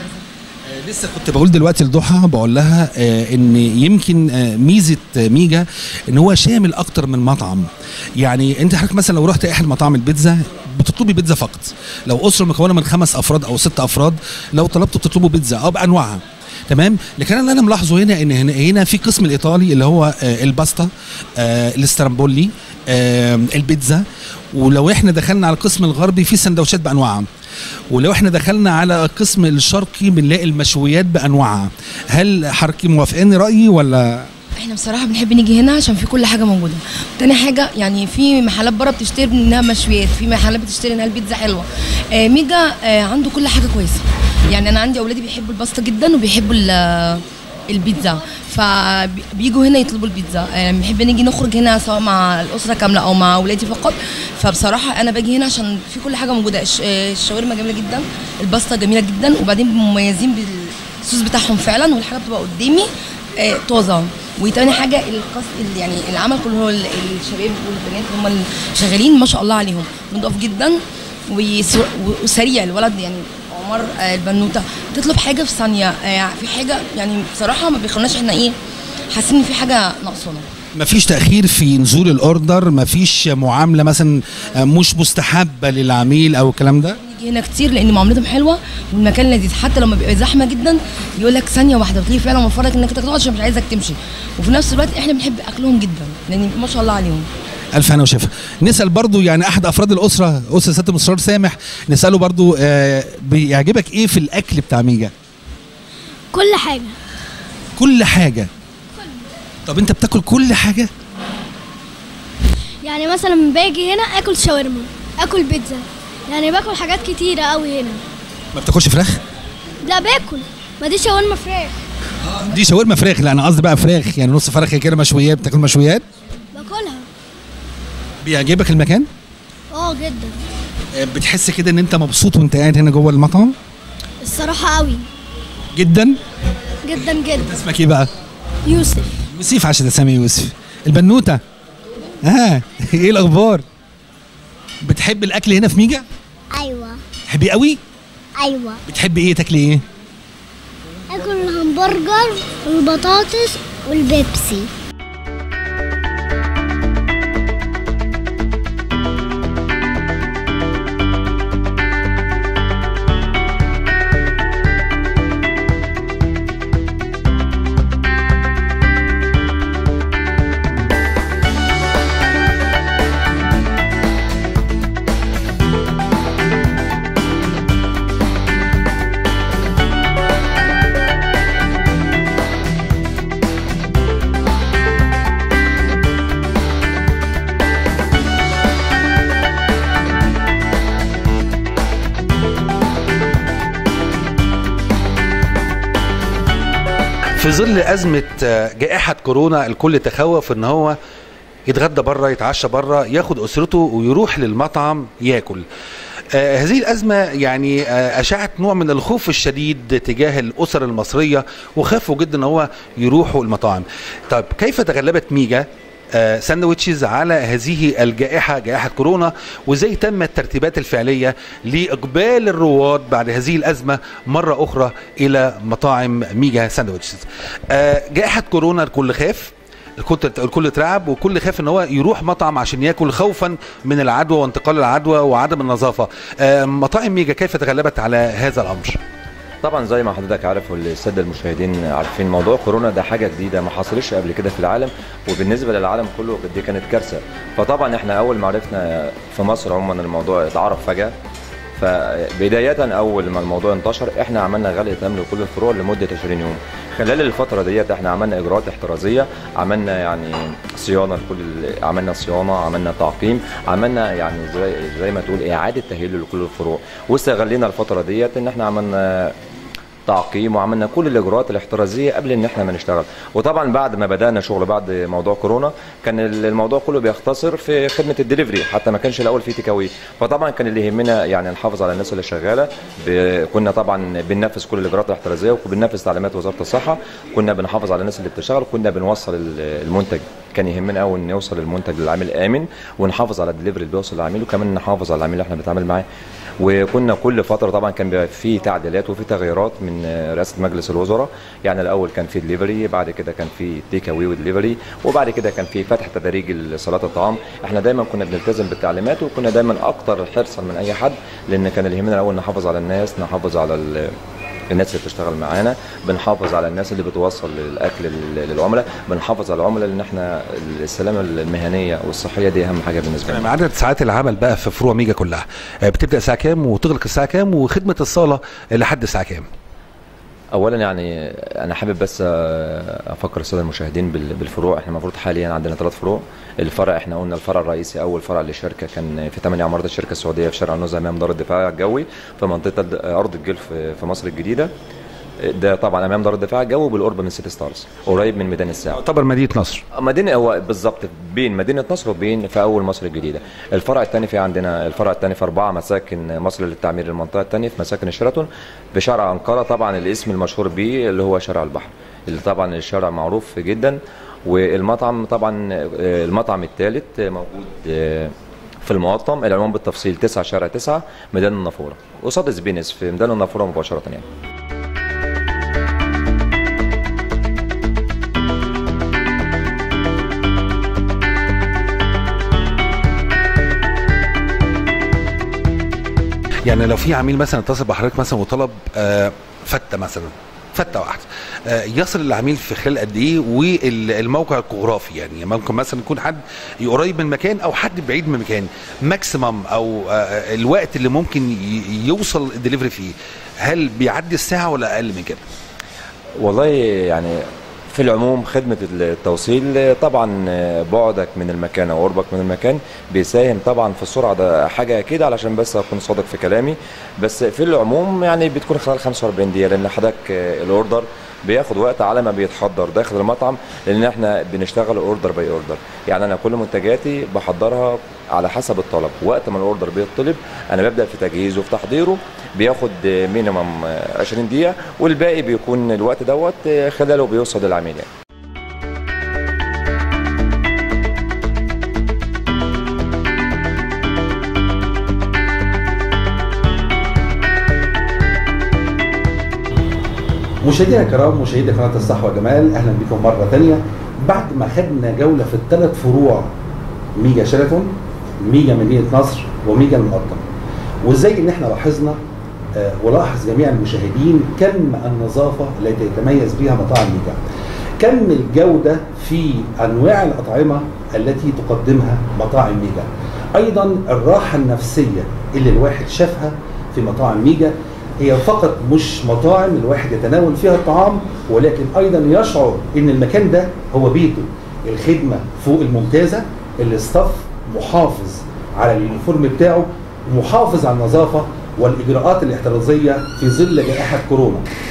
آه لسه كنت بقول دلوقتي لضحى، بقول لها آه ان يمكن آه ميزه ميجا ان هو شامل اكتر من مطعم. يعني انت حضرتك مثلا لو رحت احد مطاعم البيتزا بتطلبي بيتزا فقط، لو اسره مكونه من خمس افراد او ست افراد لو طلبتوا بتطلبوا بيتزا او بانواعها، تمام. لكن اللي انا ملاحظه هنا ان هنا, هنا في قسم الايطالي اللي هو آه الباستا، آه الاسترامبولي، آه البيتزا، ولو احنا دخلنا على القسم الغربي في سندوتشات بانواعها، ولو احنا دخلنا على القسم الشرقي بنلاقي المشويات بانواعها. هل حضرتك موافقين رايي ولا؟ احنا بصراحه بنحب نيجي هنا عشان في كل حاجه موجوده. تاني حاجه يعني في محلات بره بتشتري انها مشويات، في محلات بتشتري انها البيتزا حلوه. آه ميجا آه عنده كل حاجه كويسه يعني. انا عندي اولادي بيحبوا الباستا جدا وبيحبوا البيتزا، فبيجوا هنا يطلبوا البيتزا. يعني بنحب نيجي نخرج هنا سواء مع الاسره كامله او مع اولادي فقط. فبصراحه انا باجي هنا عشان في كل حاجه موجوده. الشاورما جميله جدا، الباستا جميله جدا، وبعدين مميزين بالصوص بتاعهم فعلا، والحاجه بتبقى قدامي طازه. وتاني حاجه القص يعني العمل كله هو الشباب والبنات هم اللي شغالين ما شاء الله عليهم، نضاف جدا وسريع. الولد يعني عمر البنوته تطلب حاجه في ثانيه، في حاجه يعني بصراحه ما بيخلوناش احنا ايه حاسين ان في حاجه ناقصانا. مفيش تاخير في نزول الاوردر، مفيش معامله مثلا مش مستحبه للعميل او الكلام ده؟ نيجي هنا كتير لان معاملتهم حلوه والمكان لذيذ، حتى لما بيبقى زحمه جدا يقول لك ثانيه واحده، بتلاقي فعلا موفرك انك تقعد عشان مش عايزك تمشي، وفي نفس الوقت احنا بنحب اكلهم جدا لان ما شاء الله عليهم. الف هنا وشفا. نسال برضو يعني احد افراد الاسره، اسره سياده المستشار سامح، نساله برضو آه بيعجبك ايه في الاكل بتاع ميجا؟ كل حاجه. كل حاجه؟ طب انت بتاكل كل حاجه؟ يعني مثلا باجي هنا اكل شاورما، اكل بيتزا، يعني باكل حاجات كتيره قوي هنا. ما بتاكلش فراخ؟ لا باكل، ما دي شاورما فراخ. دي شاورما فراخ؟ لا انا قصدي بقى فراخ يعني نص فرخه كده مشويات، بتاكل مشويات؟ باكلها. بيعجبك المكان؟ اه جدا. بتحس كده ان انت مبسوط وانت قاعد هنا جوه المطعم؟ الصراحه قوي. جدا؟ جدا جدا. اسمك ايه بقى؟ يوسف. يوسف، عشان اسامي يوسف. البنوته اه ايه الاخبار؟ بتحب الاكل هنا في ميجا؟ ايوه. بتحبيه قوي؟ ايوه. بتحبي ايه تاكلي ايه؟ اكل الهمبرجر والبطاطس والبيبسي. في ظل ازمه جائحه كورونا الكل تخوف ان هو يتغدى بره، يتعشى بره، ياخد اسرته ويروح للمطعم ياكل. آه هذه الازمه يعني آه اشاعت نوع من الخوف الشديد تجاه الاسر المصريه، وخافوا جدا ان هو يروحوا المطاعم. طيب كيف تغلبت ميجا آه ساندويتشز على هذه الجائحه، جائحه كورونا، وازاي تم الترتيبات الفعليه لاقبال الرواد بعد هذه الازمه مره اخرى الى مطاعم ميجا ساندويتشز؟ آه جائحه كورونا الكل خاف، الكل الكل اترعب، وكل خاف ان هو يروح مطعم عشان ياكل خوفا من العدوى وانتقال العدوى وعدم النظافه. آه مطاعم ميجا كيف تغلبت على هذا الامر؟ طبعا زي ما حضرتك عارف والساده المشاهدين عارفين، موضوع كورونا ده حاجه جديده ما حصلش قبل كده في العالم، وبالنسبه للعالم كله دي كانت كارثه. فطبعا احنا اول ما عرفنا في مصر عموما الموضوع اتعرف فجاه، فبدايه اول ما الموضوع انتشر احنا عملنا غلق تام لكل الفروع لمده عشرين يوم. خلال الفتره ديت احنا عملنا اجراءات احترازيه، عملنا يعني صيانه لكل، عملنا صيانه، عملنا تعقيم، عملنا يعني زي زي ما تقول اعاده تاهيل لكل الفروع، واستغلينا الفتره ديت ان احنا عملنا تعقيم وعملنا كل الاجراءات الاحترازيه قبل ان احنا ما نشتغل. وطبعا بعد ما بدانا شغل بعد موضوع كورونا كان الموضوع كله بيختصر في خدمه الدليفري، حتى ما كانش الاول في تيك اواي. فطبعا كان اللي يهمنا يعني نحافظ على الناس اللي شغاله، كنا طبعا بننفذ كل الاجراءات الاحترازيه وبننفذ تعليمات وزاره الصحه، كنا بنحافظ على الناس اللي بتشتغل، كنا بنوصل المنتج، كان يهمنا قوي ان يوصل المنتج للعميل امن، ونحافظ على الدليفري اللي بيوصل للعميل، وكمان نحافظ على العميل اللي احنا بنتعامل معاه. وكنا كل فتره طبعا كان بيبقى في تعديلات وفي تغييرات من رئاسه مجلس الوزراء. يعني الاول كان في دليفري، بعد كده كان في تيك اواي ودليفري، وبعد كده كان في فتح تدريجي لصالات الطعام. احنا دايما كنا بنلتزم بالتعليمات، وكنا دايما اكتر حرصا من اي حد، لان كان اللي يهمنا الاول نحافظ على الناس، نحافظ على الناس اللي بتشتغل معانا، بنحافظ على الناس اللي بتوصل الاكل للعملاء، بنحافظ على العملاء، لان احنا السلامه المهنيه والصحيه دي اهم حاجه بالنسبه لنا. عدد ساعات العمل بقى في فروع ميجا كلها بتبدا الساعه كام وتغلق الساعه كام، وخدمه الصاله لحد الساعه كام؟ اولا يعني انا حابب بس افكر الساده المشاهدين بالفروع. احنا المفروض حاليا عندنا ثلاث فروع. الفرع احنا قلنا الفرع الرئيسي اول فرع للشركه كان في ثمانية عماره الشركه السعوديه في شارع النزهه امام دار الدفاع الجوي في منطقه ارض الجلف في مصر الجديده. ده طبعا امام دار الدفاع الجوي بالقرب من سيتي ستارز، قريب من ميدان الساعه، يعتبر مدينه نصر. مدينه هو بالظبط بين مدينه نصر وبين في اول مصر الجديده. الفرع الثاني في عندنا الفرع الثاني في اربعه مساكن مصر للتعمير، المنطقه الثانيه في مساكن الشيراتون في شارع انقره، طبعا الاسم المشهور به اللي هو شارع البحر، اللي طبعا الشارع معروف جدا. والمطعم طبعا المطعم الثالث موجود في المقطم، العنوان بالتفصيل تسعة شارع تسعة ميدان النافوره، قصاد سبينس في ميدان النافوره مباشره يعني. يعني لو في عميل مثلا اتصل بحضرتك مثلا وطلب آه فته مثلا، فته واحده، آه يصل العميل في خلال قد ايه؟ والموقع الجغرافي يعني ممكن مثلا يكون حد قريب من مكان او حد بعيد من مكان، ماكسيمم او آه الوقت اللي ممكن يوصل الدليفري فيه، هل بيعدي الساعه ولا اقل من كده؟ والله يعني في العموم خدمة التوصيل طبعا بعدك من المكان او قربك من المكان بيساهم طبعا في السرعة، ده حاجة اكيد علشان بس اكون صادق في كلامي. بس في العموم يعني بتكون خلال خمسة واربعين دقيقة، لان حضرتك الاوردر بياخد وقت على ما بيتحضر داخل المطعم، لان احنا بنشتغل اوردر باي اوردر. يعني انا كل منتجاتي بحضرها على حسب الطلب، وقت ما الاوردر بيطلب انا ببدا في تجهيزه وفي تحضيره، بياخد مينيمم عشرين دقيقه، والباقي بيكون الوقت دوت خلاله بيوصل للعميل يعني. مشاهدينا الكرام، مشاهدي قناه الصحه والجمال، اهلا بكم مره ثانيه بعد ما خدنا جوله في الثلاث فروع ميجا شيراتون، ميجا مدينه نصر، وميجا المقطم، وازاي ان احنا لاحظنا آه ولاحظ جميع المشاهدين كم النظافه التي يتميز بها مطاعم ميجا، كم الجوده في انواع الاطعمه التي تقدمها مطاعم ميجا، ايضا الراحه النفسيه اللي الواحد شافها في مطاعم ميجا. هي فقط مش مطاعم الواحد يتناول فيها الطعام، ولكن ايضا يشعر ان المكان ده هو بيته. الخدمه فوق الممتازه، الاستاف محافظ على اليونيفورم بتاعه، محافظ على النظافه والاجراءات الاحترازيه في ظل جائحه كورونا.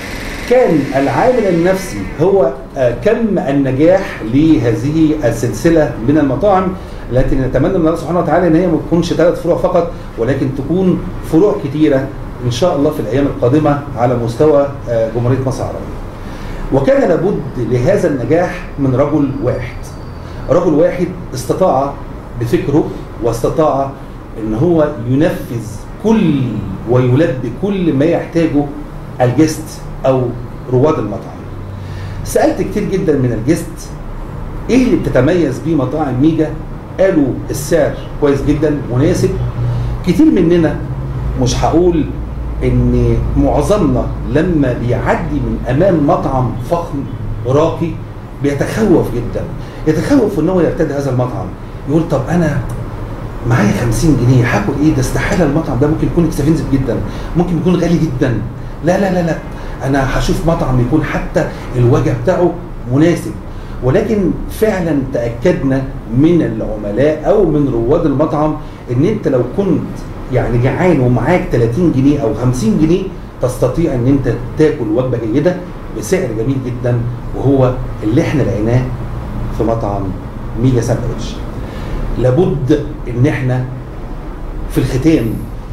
كان العامل النفسي هو كم النجاح لهذه السلسله من المطاعم التي نتمنى من الله سبحانه وتعالى ان هي ما تكونش ثلاث فروع فقط، ولكن تكون فروع كثيره ان شاء الله في الايام القادمه على مستوى جمهوريه مصر العربيه. وكان لابد لهذا النجاح من رجل واحد. رجل واحد استطاع بفكره واستطاع ان هو ينفذ كل ويلبي كل ما يحتاجه الجست او رواد المطعم. سالت كتير جدا من الجست ايه اللي بتتميز بيه مطاعم ميجا؟ قالوا السعر كويس جدا مناسب. كتير مننا مش هقول ان معظمنا لما بيعدي من امام مطعم فخم راقي بيتخوف جدا، يتخوف ان هو يرتدي هذا المطعم، يقول طب انا معايا خمسين جنيه هاكل ايه؟ ده استحاله المطعم ده ممكن يكون اكسبنسيف جدا، ممكن يكون غالي جدا. لا لا لا لا انا هشوف مطعم يكون حتى الوجه بتاعه مناسب. ولكن فعلا تاكدنا من العملاء او من رواد المطعم ان انت لو كنت يعني جعان ومعاك ثلاثين جنيه او خمسين جنيه تستطيع ان انت تاكل وجبه جيده بسعر جميل جدا، وهو اللي احنا لقيناه في مطعم ميجا ساندوتش. لابد ان احنا في الختام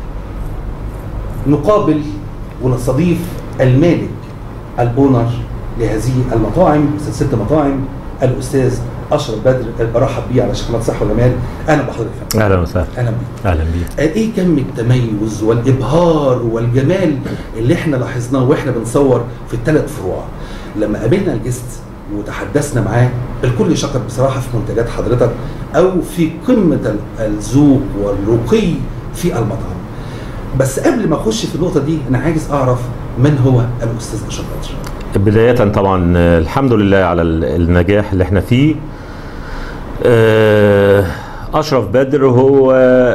نقابل ونستضيف المالك الاونر لهذه المطاعم، سلسله مطاعم، الاستاذ اشرف بدر. برحب بيه على قناه صحه وجمال. اهلا بحضرتك. اهلا وسهلا. اهلا بيك. اهلا بيك. ايه كم التميز والابهار والجمال اللي احنا لاحظناه واحنا بنصور في الثلاث فروع؟ لما قابلنا الجست وتحدثنا معاه الكل شكر بصراحه في منتجات حضرتك او في قمه الذوق والرقي في المطعم. بس قبل ما اخش في النقطه دي انا عايز اعرف من هو الاستاذ اشرف بدر. بدايه طبعا الحمد لله على النجاح اللي احنا فيه. اشرف بدر هو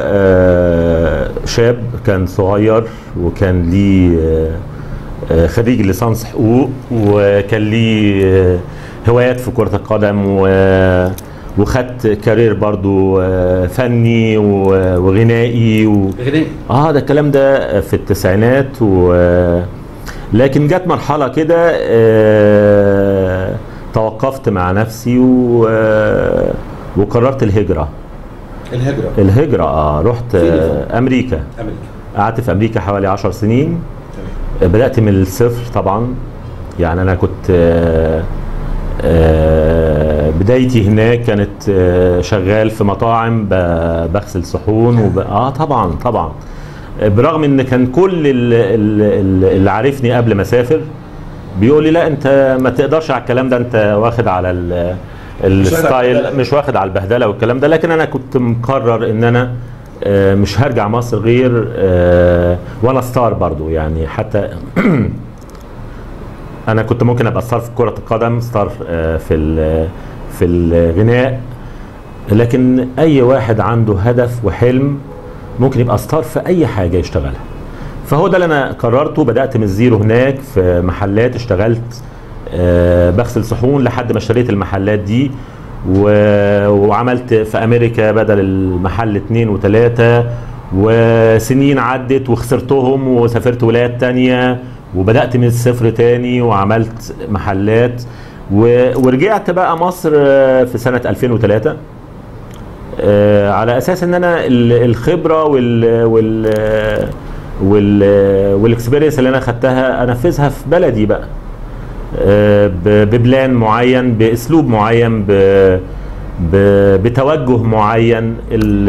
شاب كان صغير وكان ليه خريج ليسانس حقوق وكان ليه هوايات في كرة القدم وخدت كارير برضو فني وغنائي و... اه ده الكلام ده في التسعينات و... لكن جت مرحلة كده آه... توقفت مع نفسي و... وقررت الهجرة. الهجرة الهجرة اه رحت آه أمريكا. أمريكا قعدت في أمريكا حوالي عشر سنين. تمام. بدأت من الصفر طبعا، يعني أنا كنت آه آه بدايتي هناك كانت آه شغال في مطاعم بغسل صحون وب... اه طبعا طبعا برغم ان كان كل اللي عارفني قبل ما اسافر بيقول لي لا انت ما تقدرش على الكلام ده، انت واخد على الستايل مش واخد على البهدله والكلام ده. لكن انا كنت مقرر ان انا آه مش هرجع مصر غير آه وانا ستار برضو، يعني حتى انا كنت ممكن ابقى ستار في كرة القدم، ستار في في الغناء، لكن اي واحد عنده هدف وحلم ممكن يبقى ستار في اي حاجة يشتغلها. فهو ده اللي انا قررته. بدأت من الزيرو هناك في محلات، اشتغلت بغسل صحون لحد ما اشتريت المحلات دي، وعملت في امريكا بدل المحل اتنين وتلاتة، وسنين عدت وخسرتهم وسافرت ولايات تانية وبدأت من الصفر تاني وعملت محلات، ورجعت بقى مصر في سنة ألفين وتلاتة على اساس ان انا الخبرة وال وال وال والاكسبيرينس اللي انا خدتها انفذها في بلدي بقى ببلان معين، باسلوب معين، بتوجه معين،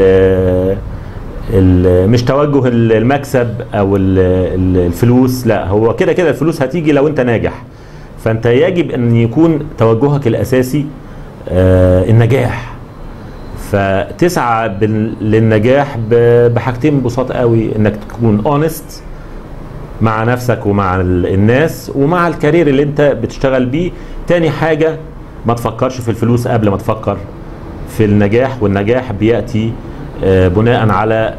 مش توجه المكسب او الفلوس، لا هو كده كده الفلوس هتيجي لو انت ناجح. فانت يجب ان يكون توجهك الاساسي النجاح، فتسعى للنجاح بحاجتين ببساطه قوي، انك تكون اونست مع نفسك ومع الناس ومع الكارير اللي انت بتشتغل بيه. تاني حاجه ما تفكرش في الفلوس قبل ما تفكر في النجاح، والنجاح بياتي بناء على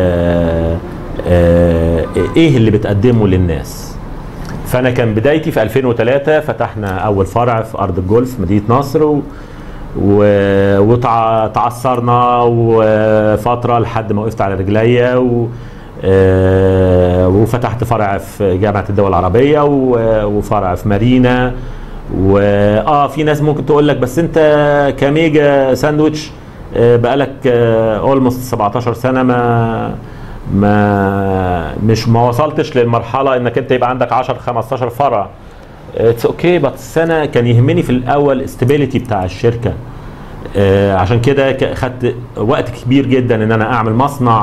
ايه اللي بتقدمه للناس. فانا كان بدايتي في ألفين وتلاتة، فتحنا اول فرع في ارض الجولف مدينه نصر، و وتعثرنا وفتره لحد ما وقفت على رجليا، آه وفتحت فرع في جامعه الدول العربيه وفرع في مارينا. واه في ناس ممكن تقول لك بس انت كميجا ساندويتش آه بقالك اولموست سبعتاشر سنه ما ما مش ما وصلتش للمرحله انك انت يبقى عندك عشرة خمستاشر فرع. اتس اوكي بس انا كان يهمني في الاول استابيليتي بتاع الشركه. آه عشان كده خدت وقت كبير جدا ان انا اعمل مصنع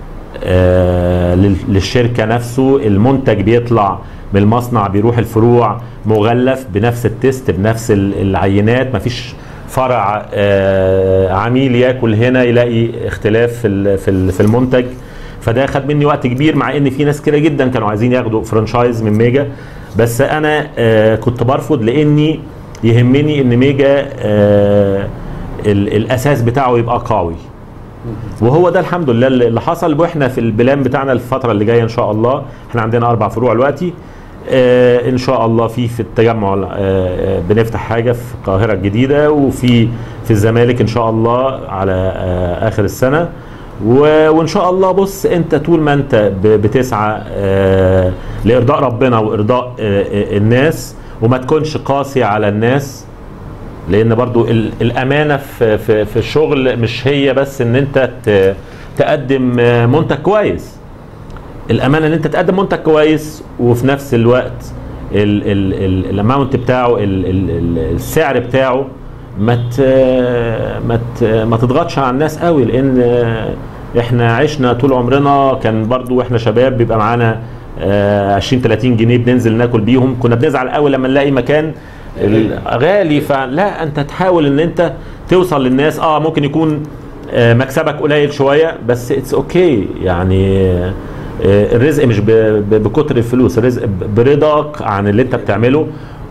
آه للشركه نفسه. المنتج بيطلع من المصنع بيروح الفروع مغلف بنفس التست بنفس العينات، مفيش فرع آه عميل ياكل هنا يلاقي اختلاف في في المنتج. فده خد مني وقت كبير، مع ان في ناس كتير جدا كانوا عايزين ياخدوا فرانشايز من ميجا، بس انا آه كنت برفض لاني يهمني ان ميجا آه الاساس بتاعه يبقى قوي. وهو ده الحمد لله اللي حصل. واحنا في البلان بتاعنا الفتره اللي جايه ان شاء الله احنا عندنا اربع فروع دلوقتي آه ان شاء الله. في في التجمع آه بنفتح حاجه في القاهره الجديده، وفي في الزمالك ان شاء الله على آه اخر السنه. وان شاء الله بص انت طول ما انت بتسعى آه لارضاء ربنا وارضاء آه الناس وما تكونش قاسي على الناس، لان برضو الامانه في في في الشغل مش هي بس ان انت تقدم منتج كويس. الامانه ان انت تقدم منتج كويس وفي نفس الوقت الاماونت بتاعه ال ال السعر بتاعه ما ما ما تضغطش على الناس قوي، لان احنا عشنا طول عمرنا كان برضو واحنا شباب بيبقى معانا عشرين تلاتين جنيه بننزل ناكل بيهم. كنا بنزعل قوي لما نلاقي مكان غالي. فلا انت تحاول ان انت توصل للناس. اه ممكن يكون مكسبك قليل شويه بس اتس اوكي okay. يعني الرزق مش بكتر الفلوس، الرزق برضاك عن اللي انت بتعمله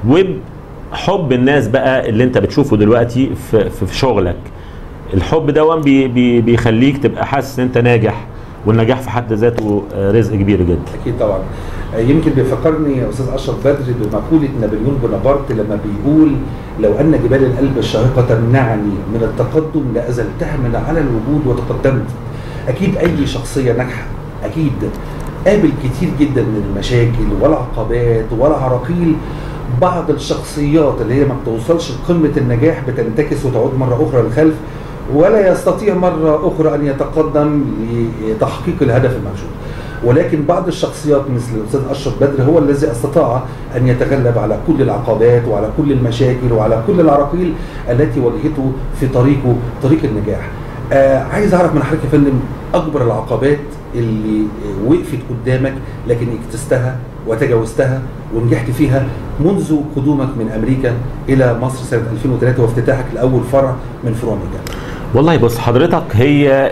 وبحب الناس بقى اللي انت بتشوفه دلوقتي في, في شغلك. الحب ده بي بي بيخليك تبقى حاسس ان انت ناجح، والنجاح في حد ذاته رزق كبير جدا. اكيد طبعا. يمكن بيفكرني يا استاذ اشرف بدر بمقوله نابليون بونابرت لما بيقول لو ان جبال القلب الشاهقه تمنعني من التقدم لازلتها من على الوجود وتقدمت. اكيد اي شخصيه ناجحه اكيد قابل كتير جدا من المشاكل والعقبات والعراقيل. بعض الشخصيات اللي هي ما بتوصلش لقمه النجاح بتنتكس وتعود مره اخرى للخلف، ولا يستطيع مرة أخرى أن يتقدم لتحقيق الهدف المرجو. ولكن بعض الشخصيات مثل الأستاذ أشرف بدر هو الذي استطاع أن يتغلب على كل العقبات وعلى كل المشاكل وعلى كل العراقيل التي واجهته في طريقه طريق النجاح. آه عايز أعرف من حضرتك يا فندم أكبر العقبات اللي وقفت قدامك لكن اجتزتها وتجاوزتها ونجحت فيها منذ قدومك من أمريكا إلى مصر سنة ألفين وثلاثة وافتتاحك لأول فرع من فروع ميجا. والله بص حضرتك هي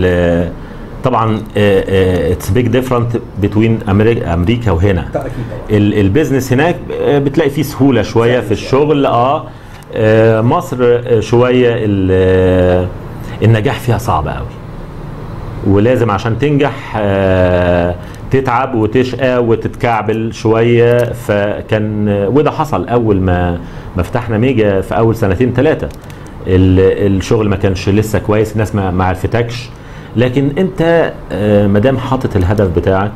طبعا اتس بيج ديفرنت بتوين امريكا وهنا. البيزنس هناك بتلاقي فيه سهوله شويه في الشغل. اه مصر شويه النجاح فيها صعب قوي، ولازم عشان تنجح تتعب وتشقى وتتكعبل شويه. فكان وده حصل اول ما ما فتحنا ميجا في اول سنتين ثلاثه. الشغل ما كانش لسه كويس، الناس ما عرفتكش. لكن انت ما دام حاطط الهدف بتاعك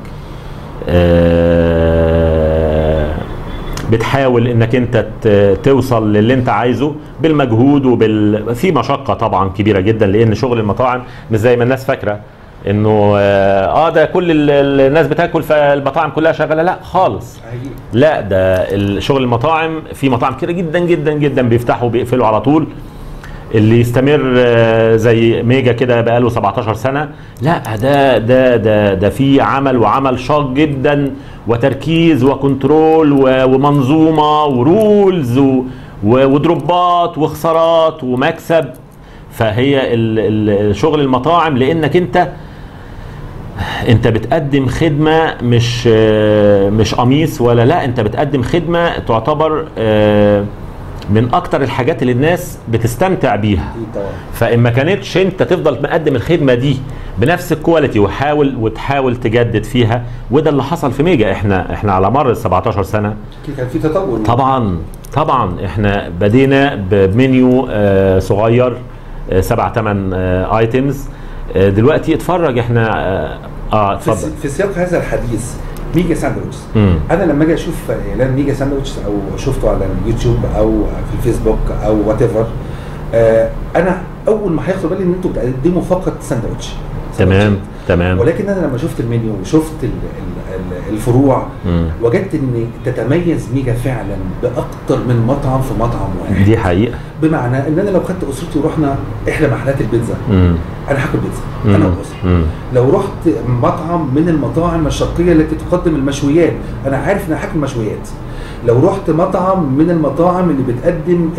بتحاول انك انت توصل للي انت عايزه بالمجهود وبال في مشقه طبعا كبيره جدا، لان شغل المطاعم مش زي ما الناس فاكره انه اه ده كل الناس بتاكل فالمطاعم كلها شغاله. لا خالص، لا ده شغل المطاعم في مطاعم كتير جدا جدا جدا بيفتحوا وبيقفلوا على طول. اللي يستمر زي ميجا كده بقاله سبعتاشر سنه، لا ده ده ده ده في عمل وعمل شاق جدا وتركيز وكنترول ومنظومه ورولز ودروبات وخسارات ومكسب. فهي شغل المطاعم لانك انت انت بتقدم خدمه مش مش قميص ولا لا، انت بتقدم خدمه تعتبر من اكتر الحاجات اللي الناس بتستمتع بيها. فان ما كانتش انت تفضل مقدم الخدمه دي بنفس الكواليتي وحاول وتحاول تجدد فيها، وده اللي حصل في ميجا. احنا احنا على مر ال سبعتاشر سنه كان في تطور طبعا طبعا. احنا بدينا بمنيو آه صغير آه سبع ثمان آه ايتمز. آه، دلوقتي اتفرج احنا اه في, اتفضل. في سياق هذا الحديث ميجا ساندويتش، مم. انا لما اجي اشوف اعلان ميجا ساندويتش او شفته على اليوتيوب او في الفيسبوك او وات ايفر، آه انا اول ما هياخد بالي ان انتوا بتقدموا فقط ساندويتش. تمام تمام. ولكن انا لما شفت المنيو وشفت ال ال الفروع مم. وجدت ان تتميز ميجا فعلا باكتر من مطعم في مطعم واحد. دي حقيقه. بمعنى ان انا لو خدت اسرتي ورحنا احدى محلات البيتزا، مم. انا هاكل بيتزا مم. انا واسرتي. لو رحت مطعم من المطاعم الشرقيه التي تقدم المشويات، انا عارف ان انا هاكل مشويات. لو رحت مطعم من المطاعم اللي بتقدم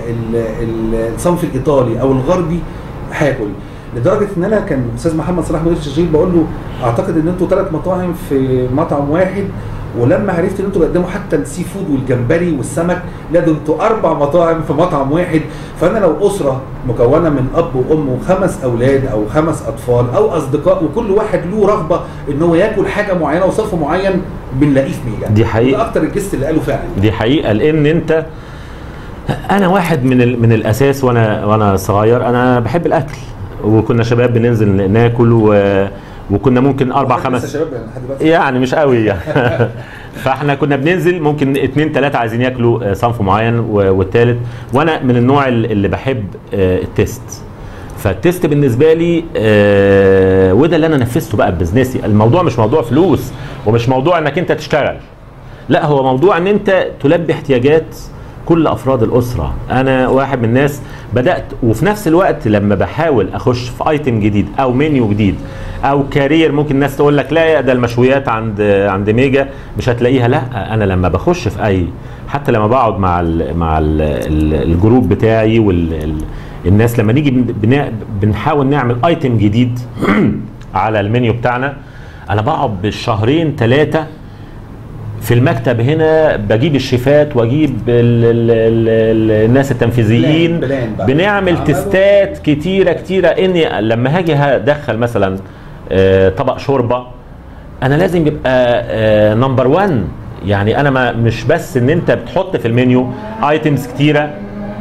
الصنف الايطالي او الغربي هاكل. لدرجه ان انا كان استاذ محمد صلاح مدير التشغيل بقول له اعتقد ان انتوا ثلاث مطاعم في مطعم واحد، ولما عرفت ان انتوا بتقدموا حتى السي فود والجمبري والسمك، لا ده انتوا اربع مطاعم في مطعم واحد. فانا لو اسره مكونه من اب وام وخمس اولاد او خمس اطفال او اصدقاء وكل واحد له رغبه ان هو ياكل حاجه معينه وصنف معين، بنلاقيه في ميجا. دي حقيقه. ده اكتر الجست اللي قالوا فعلا. دي حقيقه، لان انت انا واحد من ال... من الاساس وانا وانا صغير انا بحب الاكل، وكنا شباب بننزل ناكل و... وكنا ممكن اربع خمس شباب يعني مش قوي يعني فاحنا كنا بننزل ممكن اتنين تلاته عايزين ياكلوا صنف معين والتالت، وانا من النوع اللي بحب التيست. فالتيست بالنسبه لي وده اللي انا نفذته بقى ببزنسي. الموضوع مش موضوع فلوس ومش موضوع انك انت تشتغل، لا هو موضوع ان انت تلبي احتياجات كل افراد الاسره. انا واحد من الناس بدات، وفي نفس الوقت لما بحاول اخش في ايتم جديد او منيو جديد او كارير، ممكن الناس تقول لك لا ده المشويات عند عند ميجا مش هتلاقيها. لا انا لما بخش في اي، حتى لما بقعد مع ال مع ال الجروب بتاعي والناس، لما نيجي بنحاول نعمل ايتم جديد على المنيو بتاعنا، انا بقعد بالشهرين ثلاثه في المكتب هنا، بجيب الشيفات واجيب ال ال ال الناس التنفيذيين، بنعمل تستات كتيره كتيره. اني لما هاجي هدخل مثلا طبق شوربه، انا لازم يبقى نمبر واحد. يعني انا ما مش بس ان انت بتحط في المنيو ايتمز كتيره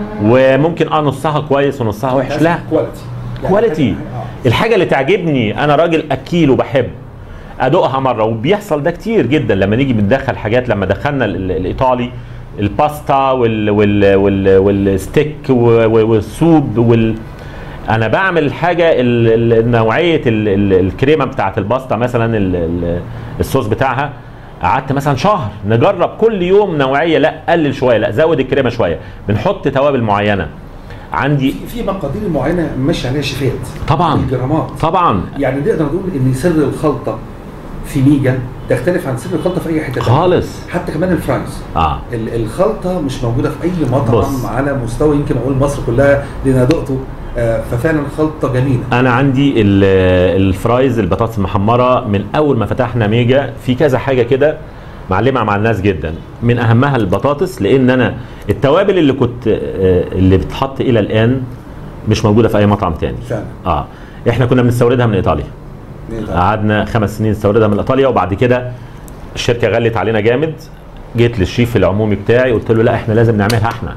وممكن اه نصها كويس ونصها وحش، لا كواليتي كواليتي. الحاجه اللي تعجبني، انا راجل اكيل وبحب ادوقها مره، وبيحصل ده كتير جدا لما نيجي بندخل حاجات. لما دخلنا الايطالي الباستا وال وال وال والستيك والسوب وال انا بعمل الحاجه نوعيه الكريمه بتاعت الباستا مثلا، الصوص بتاعها قعدت مثلا شهر نجرب كل يوم نوعيه، لا قلل شويه، لا زود الكريمه شويه، بنحط توابل معينه. عندي في مقادير معينه ماشي عليها شيفات طبعا الجرامات طبعا. يعني نقدر نقول ان سر الخلطه في ميجا تختلف عن سر الخلطه في اي حته خالص. حتى كمان الفرايز اه الخلطه مش موجوده في اي مطعم بص. على مستوى يمكن اقول مصر كلها لان دقته. آه ففعلا خلطه جميله. انا عندي الفرايز البطاطس المحمره من اول ما فتحنا ميجا في كذا حاجه كده معلمه مع الناس جدا، من اهمها البطاطس، لان انا التوابل اللي كنت اللي بتحط الى الان مش موجوده في اي مطعم تاني فعلا. اه احنا كنا بنستوردها من ايطاليا، قعدنا خمس سنين نستوردها من ايطاليا، وبعد كده الشركه غلت علينا جامد. جيت للشيف العمومي بتاعي قلت له لا احنا لازم نعملها احنا.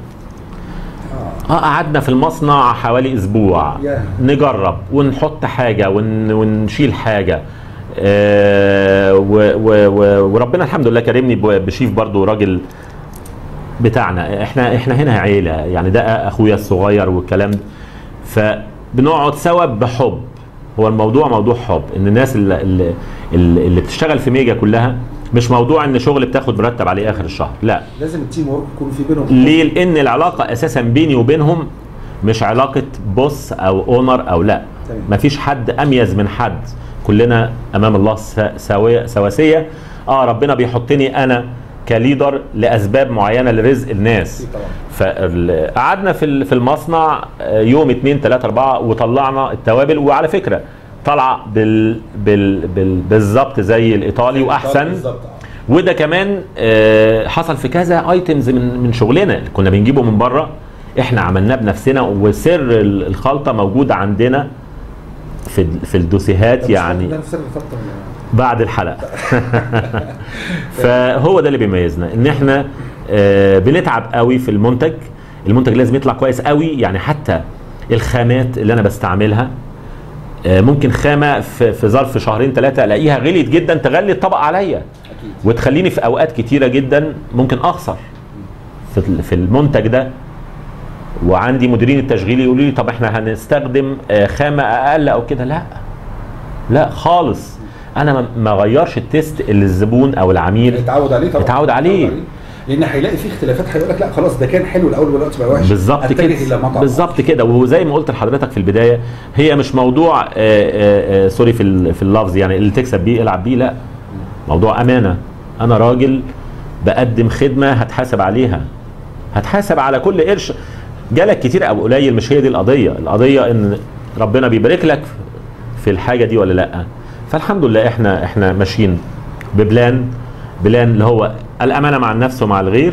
اه قعدنا في المصنع حوالي اسبوع yeah. نجرب ونحط حاجه ون... ونشيل حاجه. آه و و و وربنا الحمد لله كرمني بشيف برضو راجل بتاعنا. احنا احنا هنا عيله يعني، ده اخويا الصغير والكلام ده، فبنقعد سوا بحب. هو الموضوع موضوع حب، ان الناس اللي, اللي, اللي بتشتغل في ميجا كلها مش موضوع ان شغل بتاخد مرتب عليه اخر الشهر، لا لازم التيم ورك يكون في بينهم. ليه؟ لان العلاقه اساسا بيني وبينهم مش علاقه بوس او اونر او لا، مفيش حد اميز من حد، كلنا امام الله سويه سواسيه. اه ربنا بيحطني انا كليدر لاسباب معينه لرزق الناس. فقعدنا في في المصنع يوم اتنين تلاته اربعه وطلعنا التوابل، وعلى فكره طالعه بال بال بال بالظبط زي الايطالي واحسن. وده كمان حصل في كذا ايتمز من من شغلنا كنا بنجيبه من بره، احنا عملناه بنفسنا، وسر الخلطه موجود عندنا في في الدوسيهات يعني بعد الحلقه. فهو ده اللي بيميزنا، ان احنا بنتعب قوي في المنتج. المنتج لازم يطلع كويس قوي، يعني حتى الخامات اللي انا بستعملها ممكن خامه في, في ظرف شهرين ثلاثه الاقيها غليت جدا تغلي الطبق عليا وتخليني في اوقات كتيره جدا ممكن اخسر في في المنتج ده. وعندي مديرين التشغيل يقولوا لي طب احنا هنستخدم خامه اقل او كده. لا لا خالص، انا ما غيرش التيست اللي الزبون او العميل اتعود عليه طبعا اتعود عليه، لان هيلاقي فيه اختلافات، هيقول لك لا خلاص ده كان حلو الاول ودلوقتي بقى وحش. بالظبط كده، بالظبط كده. وزي ما قلت لحضرتك في البدايه، هي مش موضوع آآ آآ سوري في في اللفظ يعني اللي تكسب بيه العب بيه، لا، موضوع امانه. انا راجل بقدم خدمه هتحاسب عليها، هتحاسب على كل قرش جالك كتير او قليل. مش هي دي القضيه، القضيه ان ربنا بيبارك لك في الحاجه دي ولا لا. فالحمد لله احنا احنا ماشيين ببلان بلان اللي هو الامانه مع النفس ومع الغير.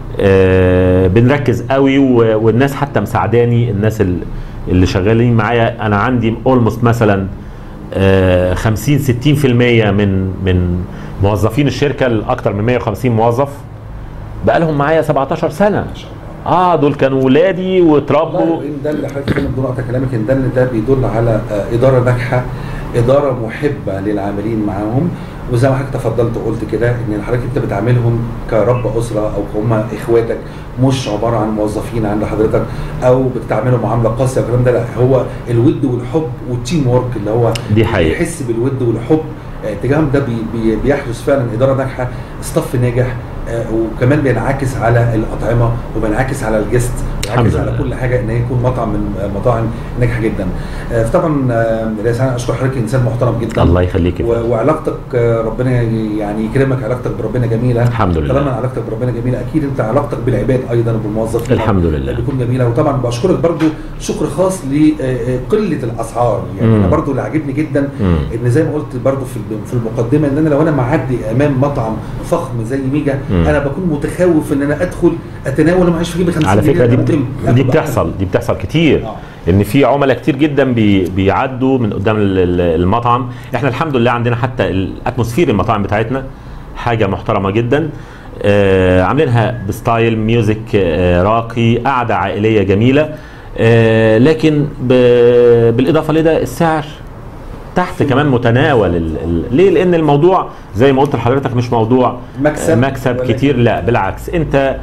آه بنركز قوي، والناس حتى مساعداني، الناس اللي شغالين معايا. انا عندي اولموست مثلا آه خمسين ستين في المية من من موظفين الشركه، الاكثر من مية وخمسين موظف بقى لهم معايا سبعتاشر سنه. اه دول كانوا ولادي واتربوا. ده اللي حضرتك كلمه بدون قطع كلامك، ان ده ده بيدل على آه اداره ناجحه، اداره محبه للعاملين معاهم. وزي ما حضرتك تفضلت وقلت كده ان حضرتك انت بتعاملهم كرب اسره او هم اخواتك، مش عباره عن موظفين عند حضرتك او بتتعاملوا معامله قاسيه والكلام ده. لا، هو الود والحب والتيم ورك اللي هو دي حقيقة. يحس بالود والحب اتجاههم، ده بي بي بيحدث فعلا اداره ناجحه، صف ناجح، آه وكمان بينعكس على الاطعمه وبينعكس على الجست، بينعكس على كل حاجه ان يكون مطعم من مطاعم ناجحه جدا. آه طبعا آه انا اشكر حضرتك، انسان محترم جدا. الله يخليك. وعلاقتك آه ربنا يعني يكرمك، علاقتك بربنا جميله. الحمد لله. طالما علاقتك بربنا جميله، اكيد انت علاقتك بالعباد ايضا وبالموظفين الحمد لله بتكون جميله. وطبعا بشكرك برضو شكر خاص لقله الاسعار. يعني انا برضو اللي عاجبني جدا مم. ان زي ما قلت برضو في في المقدمه، ان انا لو انا معدي امام مطعم فخم زي ميجا مم. انا بكون متخوف ان انا ادخل اتناول ومعيش في جيبي خمسين على فكره دي, بت... دي بتحصل دي بتحصل كتير. آه. ان في عملاء كتير جدا بي... بيعدوا من قدام المطعم. احنا الحمد لله عندنا حتى الاتموسفير المطاعم بتاعتنا حاجه محترمه جدا. آه عاملينها بستايل ميوزك آه راقي، قعده عائليه جميله. آه لكن ب... بالاضافه لده السعر تحت كمان متناول. ال... ال... ليه؟ لان الموضوع زي ما قلت لحضرتك مش موضوع مكسب, مكسب كتير، لا بالعكس. انت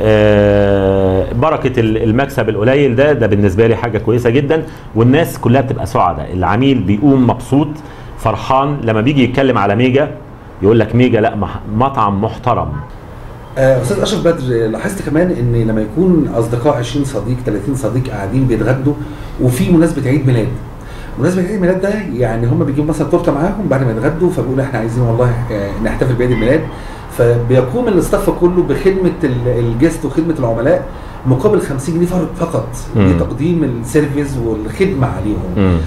آه بركه المكسب القليل ده ده بالنسبه لي حاجه كويسه جدا، والناس كلها بتبقى سعداء. العميل بيقوم مبسوط فرحان لما بيجي يتكلم على ميجا، يقول لك ميجا لا مطعم محترم. آه استاذ اشرف بدر، لاحظت كمان ان لما يكون اصدقاء عشرين صديق ثلاثين صديق قاعدين بيتغدوا وفي مناسبه عيد ميلاد، مناسبه عيد الميلاد ده يعني هم بيجيبوا مثلا تورته معاهم بعد ما يتغدوا، فبيقولوا احنا عايزين والله نحتفل بعيد الميلاد، فبيقوم الاستاف كله بخدمه الجست وخدمه العملاء مقابل خمسين جنيه فقط لتقديم السيرفيس والخدمه عليهم. مم.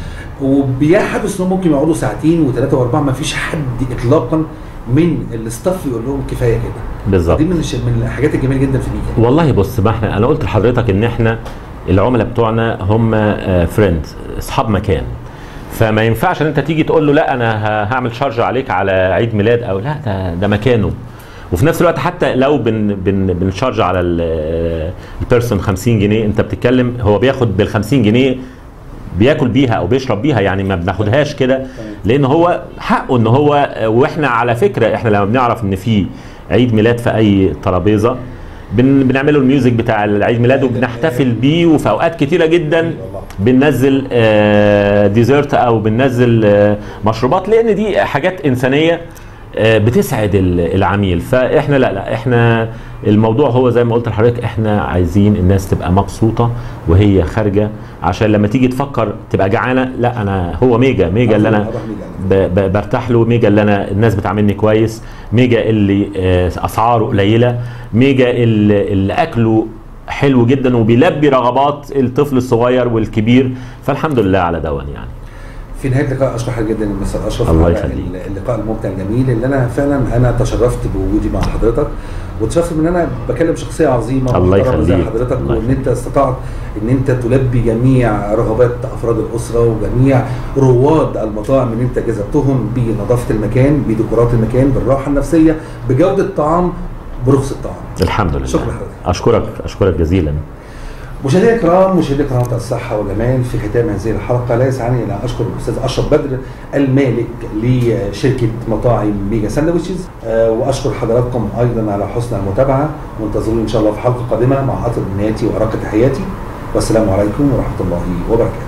وبيحدث انهم ممكن يقعدوا ساعتين وثلاثه واربعه، ما فيش حد اطلاقا من الاستاف يقول لهم كفايه كده. بالظبط. دي من من الحاجات الجميله جدا في ميجا. والله بص، ما احنا انا قلت لحضرتك ان احنا العملاء بتوعنا هم فريند، اصحاب مكان. فما ينفعش ان انت تيجي تقول له لا انا هعمل شارج عليك على عيد ميلاد او لا، ده ده مكانه. وفي نفس الوقت حتى لو بن بن بنشارج على البيرسون خمسين جنيه، انت بتتكلم هو بياخد بال خمسين جنيه بياكل بيها او بيشرب بيها، يعني ما بناخدهاش كده، لان هو حقه ان هو. واحنا على فكره احنا لما بنعرف ان في عيد ميلاد في اي ترابيزه بن بنعمله الميوزك بتاع العيد ميلاد وبنحتفل بيه، وفي اوقات كتيره جدا بننزل آه ديزرت او بننزل آه مشروبات، لان دي حاجات انسانيه آه بتسعد العميل. فاحنا لا لا احنا الموضوع هو زي ما قلت لحضرتك، احنا عايزين الناس تبقى مبسوطه وهي خارجه، عشان لما تيجي تفكر تبقى جعانه، لا انا هو ميجا ميجا اللي انا برتاح له، ميجا اللي انا الناس بتعاملني كويس، ميجا اللي اسعاره قليله، ميجا اللي, اللي اكله حلو جدا وبيلبي رغبات الطفل الصغير والكبير. فالحمد لله على دوان. يعني في نهايه اللقاء اشكر حضرتك جدا مستر اشرف الله على يخليك. اللقاء الممتع الجميل اللي انا فعلا انا تشرفت بوجودي مع حضرتك، وتشرفت ان انا بكلم شخصيه عظيمه الله يخليك زي حضرتك، وان انت استطعت ان انت تلبي جميع رغبات افراد الاسره وجميع رواد المطاعم اللي انت جذبتهم بنظافه المكان، بديكورات المكان، بالراحه النفسيه، بجوده الطعام، برخص الطعام. الحمد لله. شكرا لحضرتك. اشكرك اشكرك جزيلا. مشاهدينا الكرام، مشاهدي قناه الصحه والجمال، في ختام هذه الحلقه لا يسعني الا اشكر الاستاذ اشرف بدر المالك لشركه مطاعم ميجا ساندويتشز، واشكر حضراتكم ايضا على حسن المتابعه، وانتظروني ان شاء الله في حلقه قادمه مع اطيب امنياتي وارق تحياتي، والسلام عليكم ورحمه الله وبركاته.